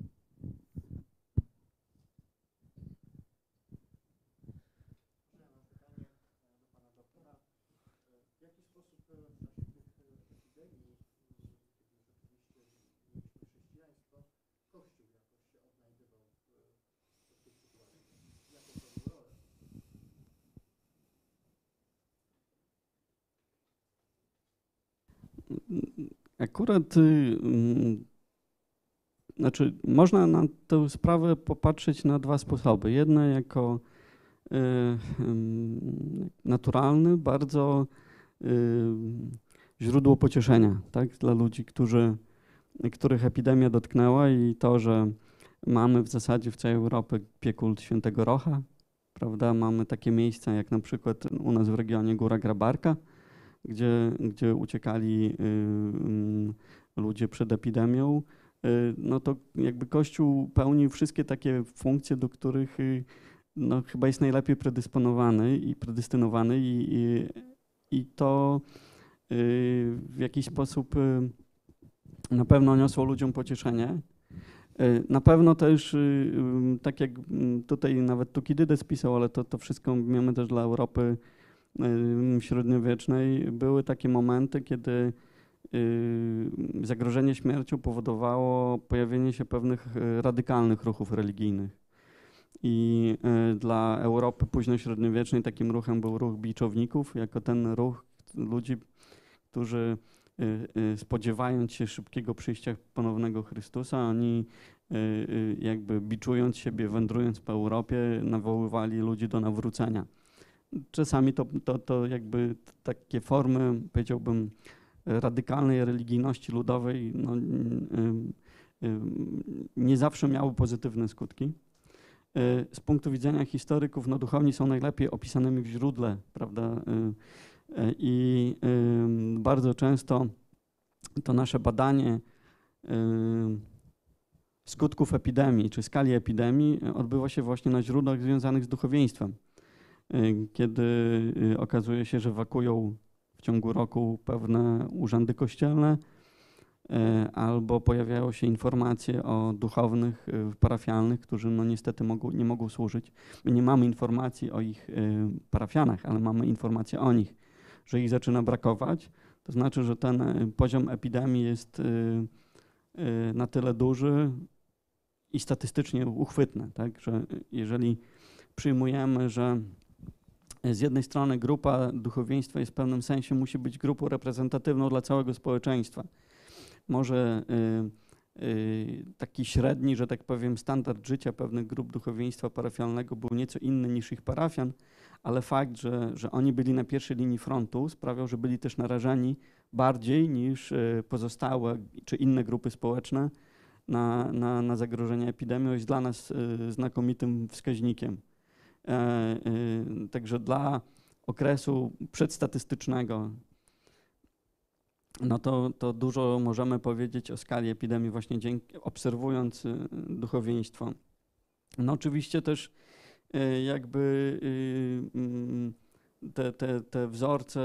Akurat, znaczy można na tę sprawę popatrzeć na 2 sposoby. Jedno jako naturalny, bardzo źródło pocieszenia, tak, dla ludzi, których epidemia dotknęła i to, że mamy w zasadzie w całej Europie kult Świętego Rocha, prawda? Mamy takie miejsca jak na przykład u nas w regionie Góra Grabarka, gdzie uciekali ludzie przed epidemią, no to jakby Kościół pełnił wszystkie takie funkcje, do których no, chyba jest najlepiej predystynowany i to w jakiś sposób na pewno niosło ludziom pocieszenie. Na pewno też, tak jak tutaj nawet Tukidydes pisał, ale to wszystko wiemy też dla Europy średniowiecznej, były takie momenty, kiedy zagrożenie śmiercią powodowało pojawienie się pewnych radykalnych ruchów religijnych. I dla Europy późnośredniowiecznej takim ruchem był ruch biczowników, jako ten ruch ludzi, którzy spodziewając się szybkiego przyjścia ponownego Chrystusa, oni jakby biczując siebie, wędrując po Europie, nawoływali ludzi do nawrócenia. Czasami to jakby takie formy, powiedziałbym, radykalnej religijności ludowej no, nie zawsze miały pozytywne skutki. Z punktu widzenia historyków, no, duchowni są najlepiej opisanymi w źródle, prawda? I bardzo często to nasze badanie skutków epidemii czy skali epidemii odbywa się właśnie na źródłach związanych z duchowieństwem, kiedy okazuje się, że wakują w ciągu roku pewne urzędy kościelne albo pojawiają się informacje o duchownych parafialnych, którzy no niestety nie mogą służyć. My nie mamy informacji o ich parafianach, ale mamy informacje o nich, że ich zaczyna brakować. To znaczy, że ten poziom epidemii jest na tyle duży i statystycznie uchwytny, tak? Że jeżeli przyjmujemy, że z jednej strony grupa duchowieństwa jest w pewnym sensie musi być grupą reprezentatywną dla całego społeczeństwa. Może taki średni, że tak powiem, standard życia pewnych grup duchowieństwa parafialnego był nieco inny niż ich parafian, ale fakt, że oni byli na pierwszej linii frontu sprawiał, że byli też narażeni bardziej niż pozostałe czy inne grupy społeczne na zagrożenie epidemią, jest dla nas znakomitym wskaźnikiem. Także dla okresu przedstatystycznego no to dużo możemy powiedzieć o skali epidemii właśnie obserwując duchowieństwo. No oczywiście też jakby te wzorce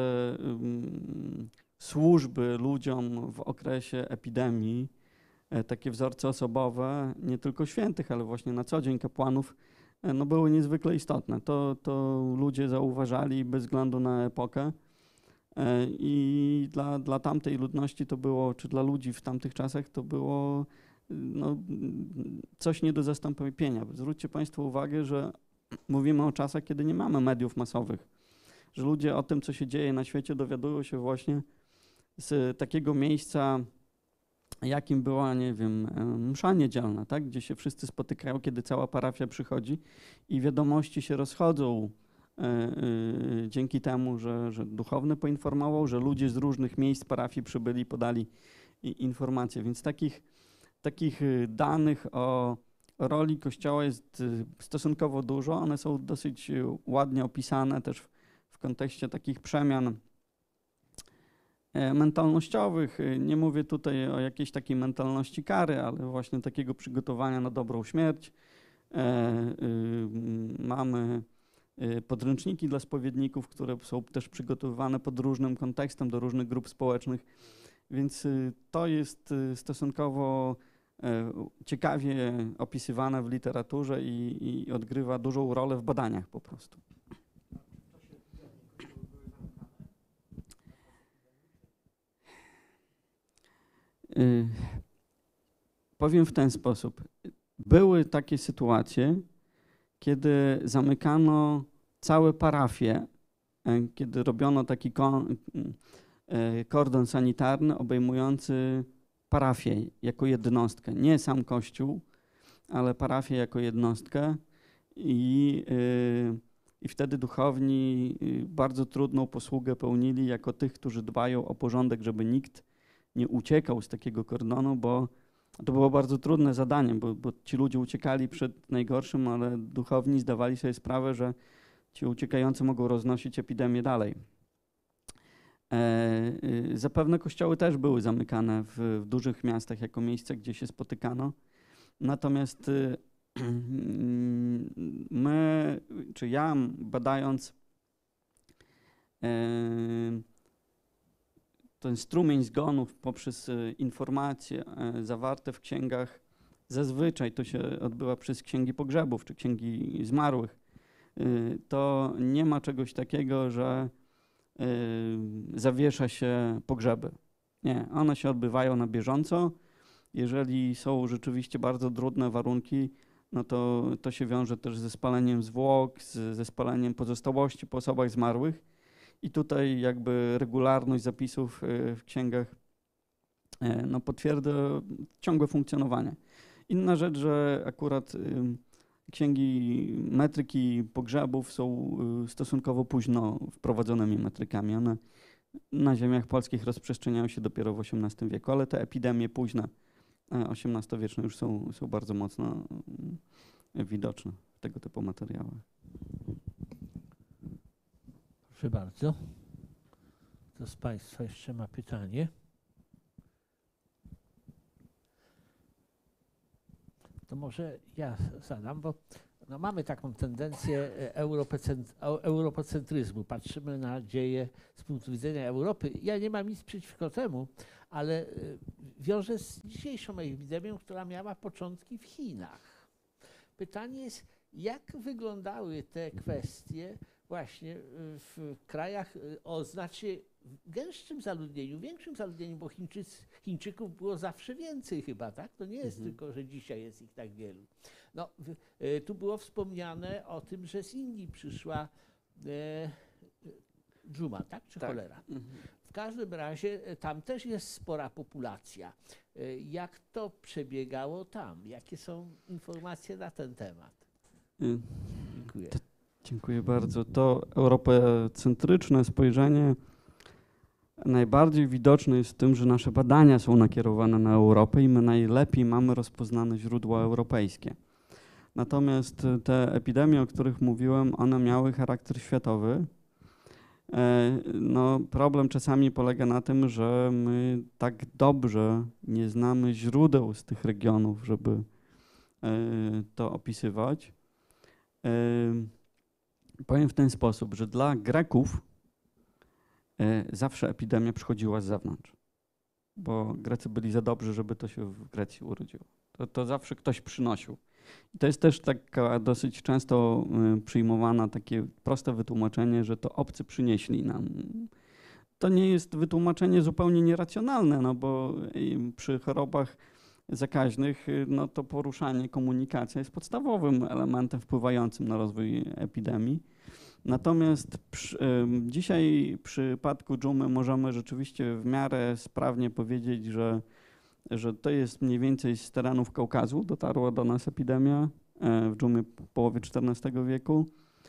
służby ludziom w okresie epidemii, takie wzorce osobowe, nie tylko świętych, ale właśnie na co dzień kapłanów, no były niezwykle istotne. To ludzie zauważali bez względu na epokę. I dla tamtej ludności to było, czy dla ludzi w tamtych czasach to było no, coś nie do zastąpienia. Zwróćcie Państwo uwagę, że mówimy o czasach, kiedy nie mamy mediów masowych, że ludzie o tym, co się dzieje na świecie, dowiadują się właśnie z takiego miejsca, jakim była, nie wiem, msza niedzielna, tak? Gdzie się wszyscy spotykają, kiedy cała parafia przychodzi i wiadomości się rozchodzą dzięki temu, że duchowny poinformował, że ludzie z różnych miejsc parafii przybyli i podali informacje. Więc takich danych o roli Kościoła jest stosunkowo dużo. One są dosyć ładnie opisane też w kontekście takich przemian mentalnościowych. Nie mówię tutaj o jakiejś takiej mentalności kary, ale właśnie takiego przygotowania na dobrą śmierć. Mamy podręczniki dla spowiedników, które są też przygotowywane pod różnym kontekstem, do różnych grup społecznych, więc to jest stosunkowo ciekawie opisywane w literaturze i odgrywa dużą rolę w badaniach po prostu. Powiem w ten sposób. Były takie sytuacje, kiedy zamykano całe parafie, kiedy robiono taki kordon sanitarny obejmujący parafię jako jednostkę. Nie sam kościół, ale parafię jako jednostkę i wtedy duchowni bardzo trudną posługę pełnili jako tych, którzy dbają o porządek, żeby nikt nie uciekał z takiego kordonu, bo to było bardzo trudne zadanie, bo ci ludzie uciekali przed najgorszym, ale duchowni zdawali sobie sprawę, że ci uciekający mogą roznosić epidemię dalej. Zapewne kościoły też były zamykane w dużych miastach jako miejsce, gdzie się spotykano. Natomiast my, czy ja, badając ten strumień zgonów poprzez informacje zawarte w księgach, zazwyczaj to się odbywa przez księgi pogrzebów czy księgi zmarłych, to nie ma czegoś takiego, że zawiesza się pogrzeby. Nie, one się odbywają na bieżąco. Jeżeli są rzeczywiście bardzo trudne warunki, no to się wiąże też ze spaleniem zwłok, ze spaleniem pozostałości po osobach zmarłych. I tutaj jakby regularność zapisów w księgach no, potwierdza ciągłe funkcjonowanie. Inna rzecz, że akurat księgi metryki pogrzebów są stosunkowo późno wprowadzonymi metrykami. One na ziemiach polskich rozprzestrzeniają się dopiero w XVIII wieku, ale te epidemie późne, XVIII-wieczne już są bardzo mocno widoczne w tego typu materiałach. Proszę bardzo. Kto z Państwa jeszcze ma pytanie? To może ja zadam, bo no mamy taką tendencję europocentryzmu. Patrzymy na dzieje z punktu widzenia Europy. Ja nie mam nic przeciwko temu, ale wiążę z dzisiejszą epidemią, która miała początki w Chinach. Pytanie jest, jak wyglądały te kwestie właśnie w krajach o znacznie gęstszym zaludnieniu, większym zaludnieniu, bo Chińczyków było zawsze więcej chyba, tak? To nie jest tylko, że dzisiaj jest ich tak wielu. No, tu było wspomniane o tym, że z Indii przyszła dżuma, tak? Czy cholera. W każdym razie tam też jest spora populacja. Jak to przebiegało tam? Jakie są informacje na ten temat? Dziękuję. Dziękuję bardzo. To eurocentryczne spojrzenie najbardziej widoczne jest w tym, że nasze badania są nakierowane na Europę i my najlepiej mamy rozpoznane źródła europejskie. Natomiast te epidemie, o których mówiłem, one miały charakter światowy. No, problem czasami polega na tym, że my tak dobrze nie znamy źródeł z tych regionów, żeby to opisywać. Powiem w ten sposób, że dla Greków zawsze epidemia przychodziła z zewnątrz, bo Grecy byli za dobrzy, żeby to się w Grecji urodziło. To zawsze ktoś przynosił. I to jest też taka dosyć często przyjmowane takie proste wytłumaczenie, że to obcy przynieśli nam. To nie jest wytłumaczenie zupełnie nieracjonalne, no bo przy chorobach zakaźnych no to poruszanie, komunikacja jest podstawowym elementem wpływającym na rozwój epidemii. Natomiast dzisiaj w przypadku dżumy możemy rzeczywiście w miarę sprawnie powiedzieć, że to jest mniej więcej z terenów Kaukazu. Dotarła do nas epidemia w dżumie w połowie XIV wieku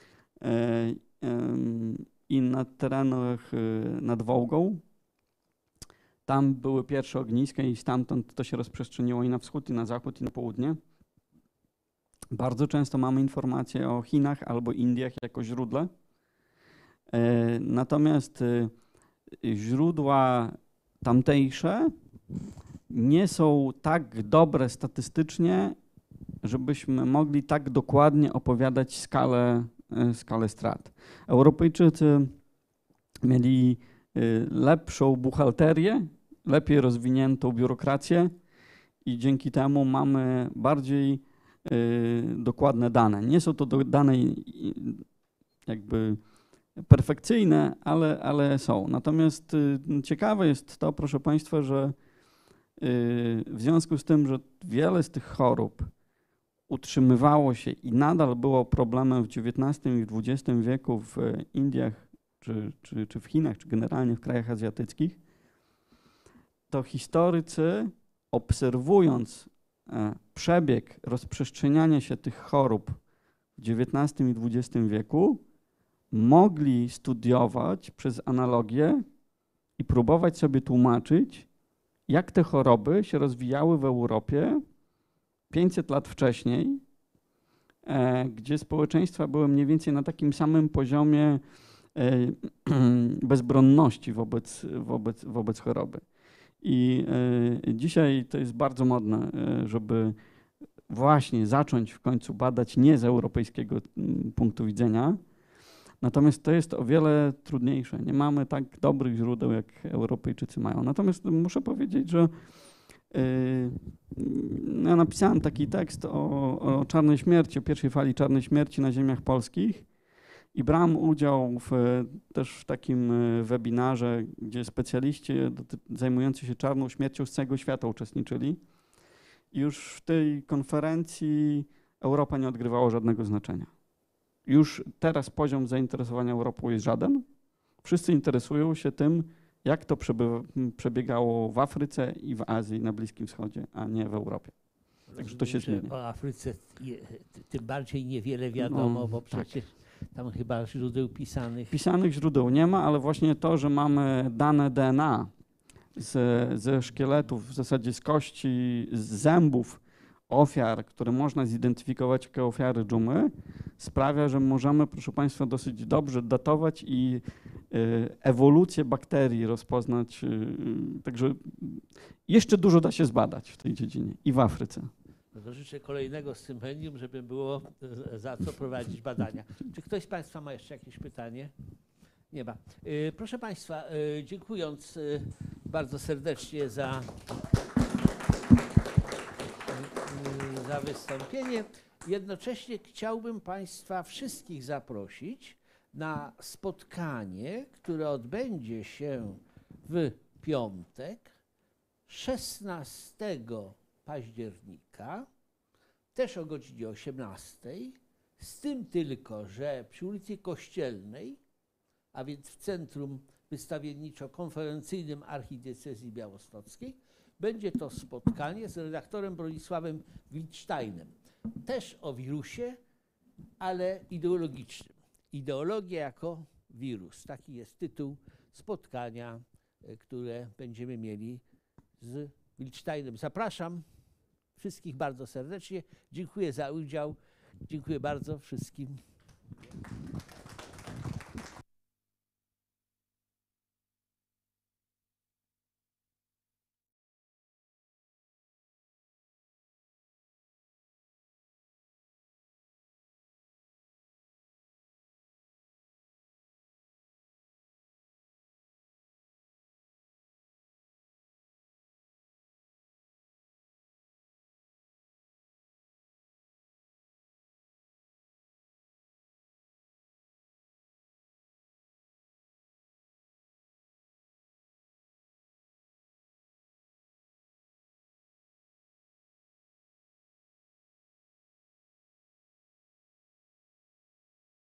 i na terenach nad Wołgą. Tam były pierwsze ogniska i stamtąd to się rozprzestrzeniło i na wschód, i na zachód, i na południe. Bardzo często mamy informacje o Chinach albo Indiach jako źródle. Natomiast źródła tamtejsze nie są tak dobre statystycznie, żebyśmy mogli tak dokładnie opowiadać skalę strat. Europejczycy mieli lepszą buchalterię, lepiej rozwiniętą biurokrację i dzięki temu mamy bardziej dokładne dane. Nie są to dane jakby perfekcyjne, ale są. Natomiast ciekawe jest to, proszę Państwa, że w związku z tym, że wiele z tych chorób utrzymywało się i nadal było problemem w XIX i w XX wieku w Indiach, czy w Chinach, czy generalnie w krajach azjatyckich, to historycy, obserwując przebieg rozprzestrzeniania się tych chorób w XIX i XX wieku, mogli studiować przez analogię i próbować sobie tłumaczyć, jak te choroby się rozwijały w Europie 500 lat wcześniej, gdzie społeczeństwa były mniej więcej na takim samym poziomie bezbronności wobec choroby. I dzisiaj to jest bardzo modne, żeby właśnie zacząć w końcu badać nie z europejskiego punktu widzenia, natomiast to jest o wiele trudniejsze. Nie mamy tak dobrych źródeł, jak Europejczycy mają. Natomiast muszę powiedzieć, że ja napisałem taki tekst o czarnej śmierci, o pierwszej fali czarnej śmierci na ziemiach polskich I brałem udział też w takim webinarze, gdzie specjaliści zajmujący się czarną śmiercią z całego świata uczestniczyli. I już w tej konferencji Europa nie odgrywała żadnego znaczenia. Już teraz poziom zainteresowania Europą jest żaden. Wszyscy interesują się tym, jak to przebiegało w Afryce i w Azji, na Bliskim Wschodzie, a nie w Europie. Także to się zmienia. O Afryce tym bardziej niewiele wiadomo, No, bo przecież tam chyba źródeł pisanych. Pisanych źródeł nie ma, ale właśnie to, że mamy dane DNA ze szkieletów, w zasadzie z kości, z zębów ofiar, które można zidentyfikować jako ofiary dżumy, sprawia, że możemy, proszę Państwa, dosyć dobrze datować i ewolucję bakterii rozpoznać. Także jeszcze dużo da się zbadać w tej dziedzinie i w Afryce. No to życzę kolejnego stypendium, żeby było za co prowadzić badania. Czy ktoś z Państwa ma jeszcze jakieś pytanie? Nie ma. Proszę Państwa, dziękując bardzo serdecznie za wystąpienie, jednocześnie chciałbym Państwa wszystkich zaprosić na spotkanie, które odbędzie się w piątek, 16 października, też o godzinie 18, z tym tylko, że przy ulicy Kościelnej, a więc w Centrum Wystawienniczo-Konferencyjnym Archidiecezji Białostockiej, będzie to spotkanie z redaktorem Bronisławem Wildsteinem. Też o wirusie, ale ideologicznym. Ideologia jako wirus. Taki jest tytuł spotkania, które będziemy mieli z Wildsteinem. Zapraszam wszystkich bardzo serdecznie. Dziękuję za udział. Dziękuję bardzo wszystkim.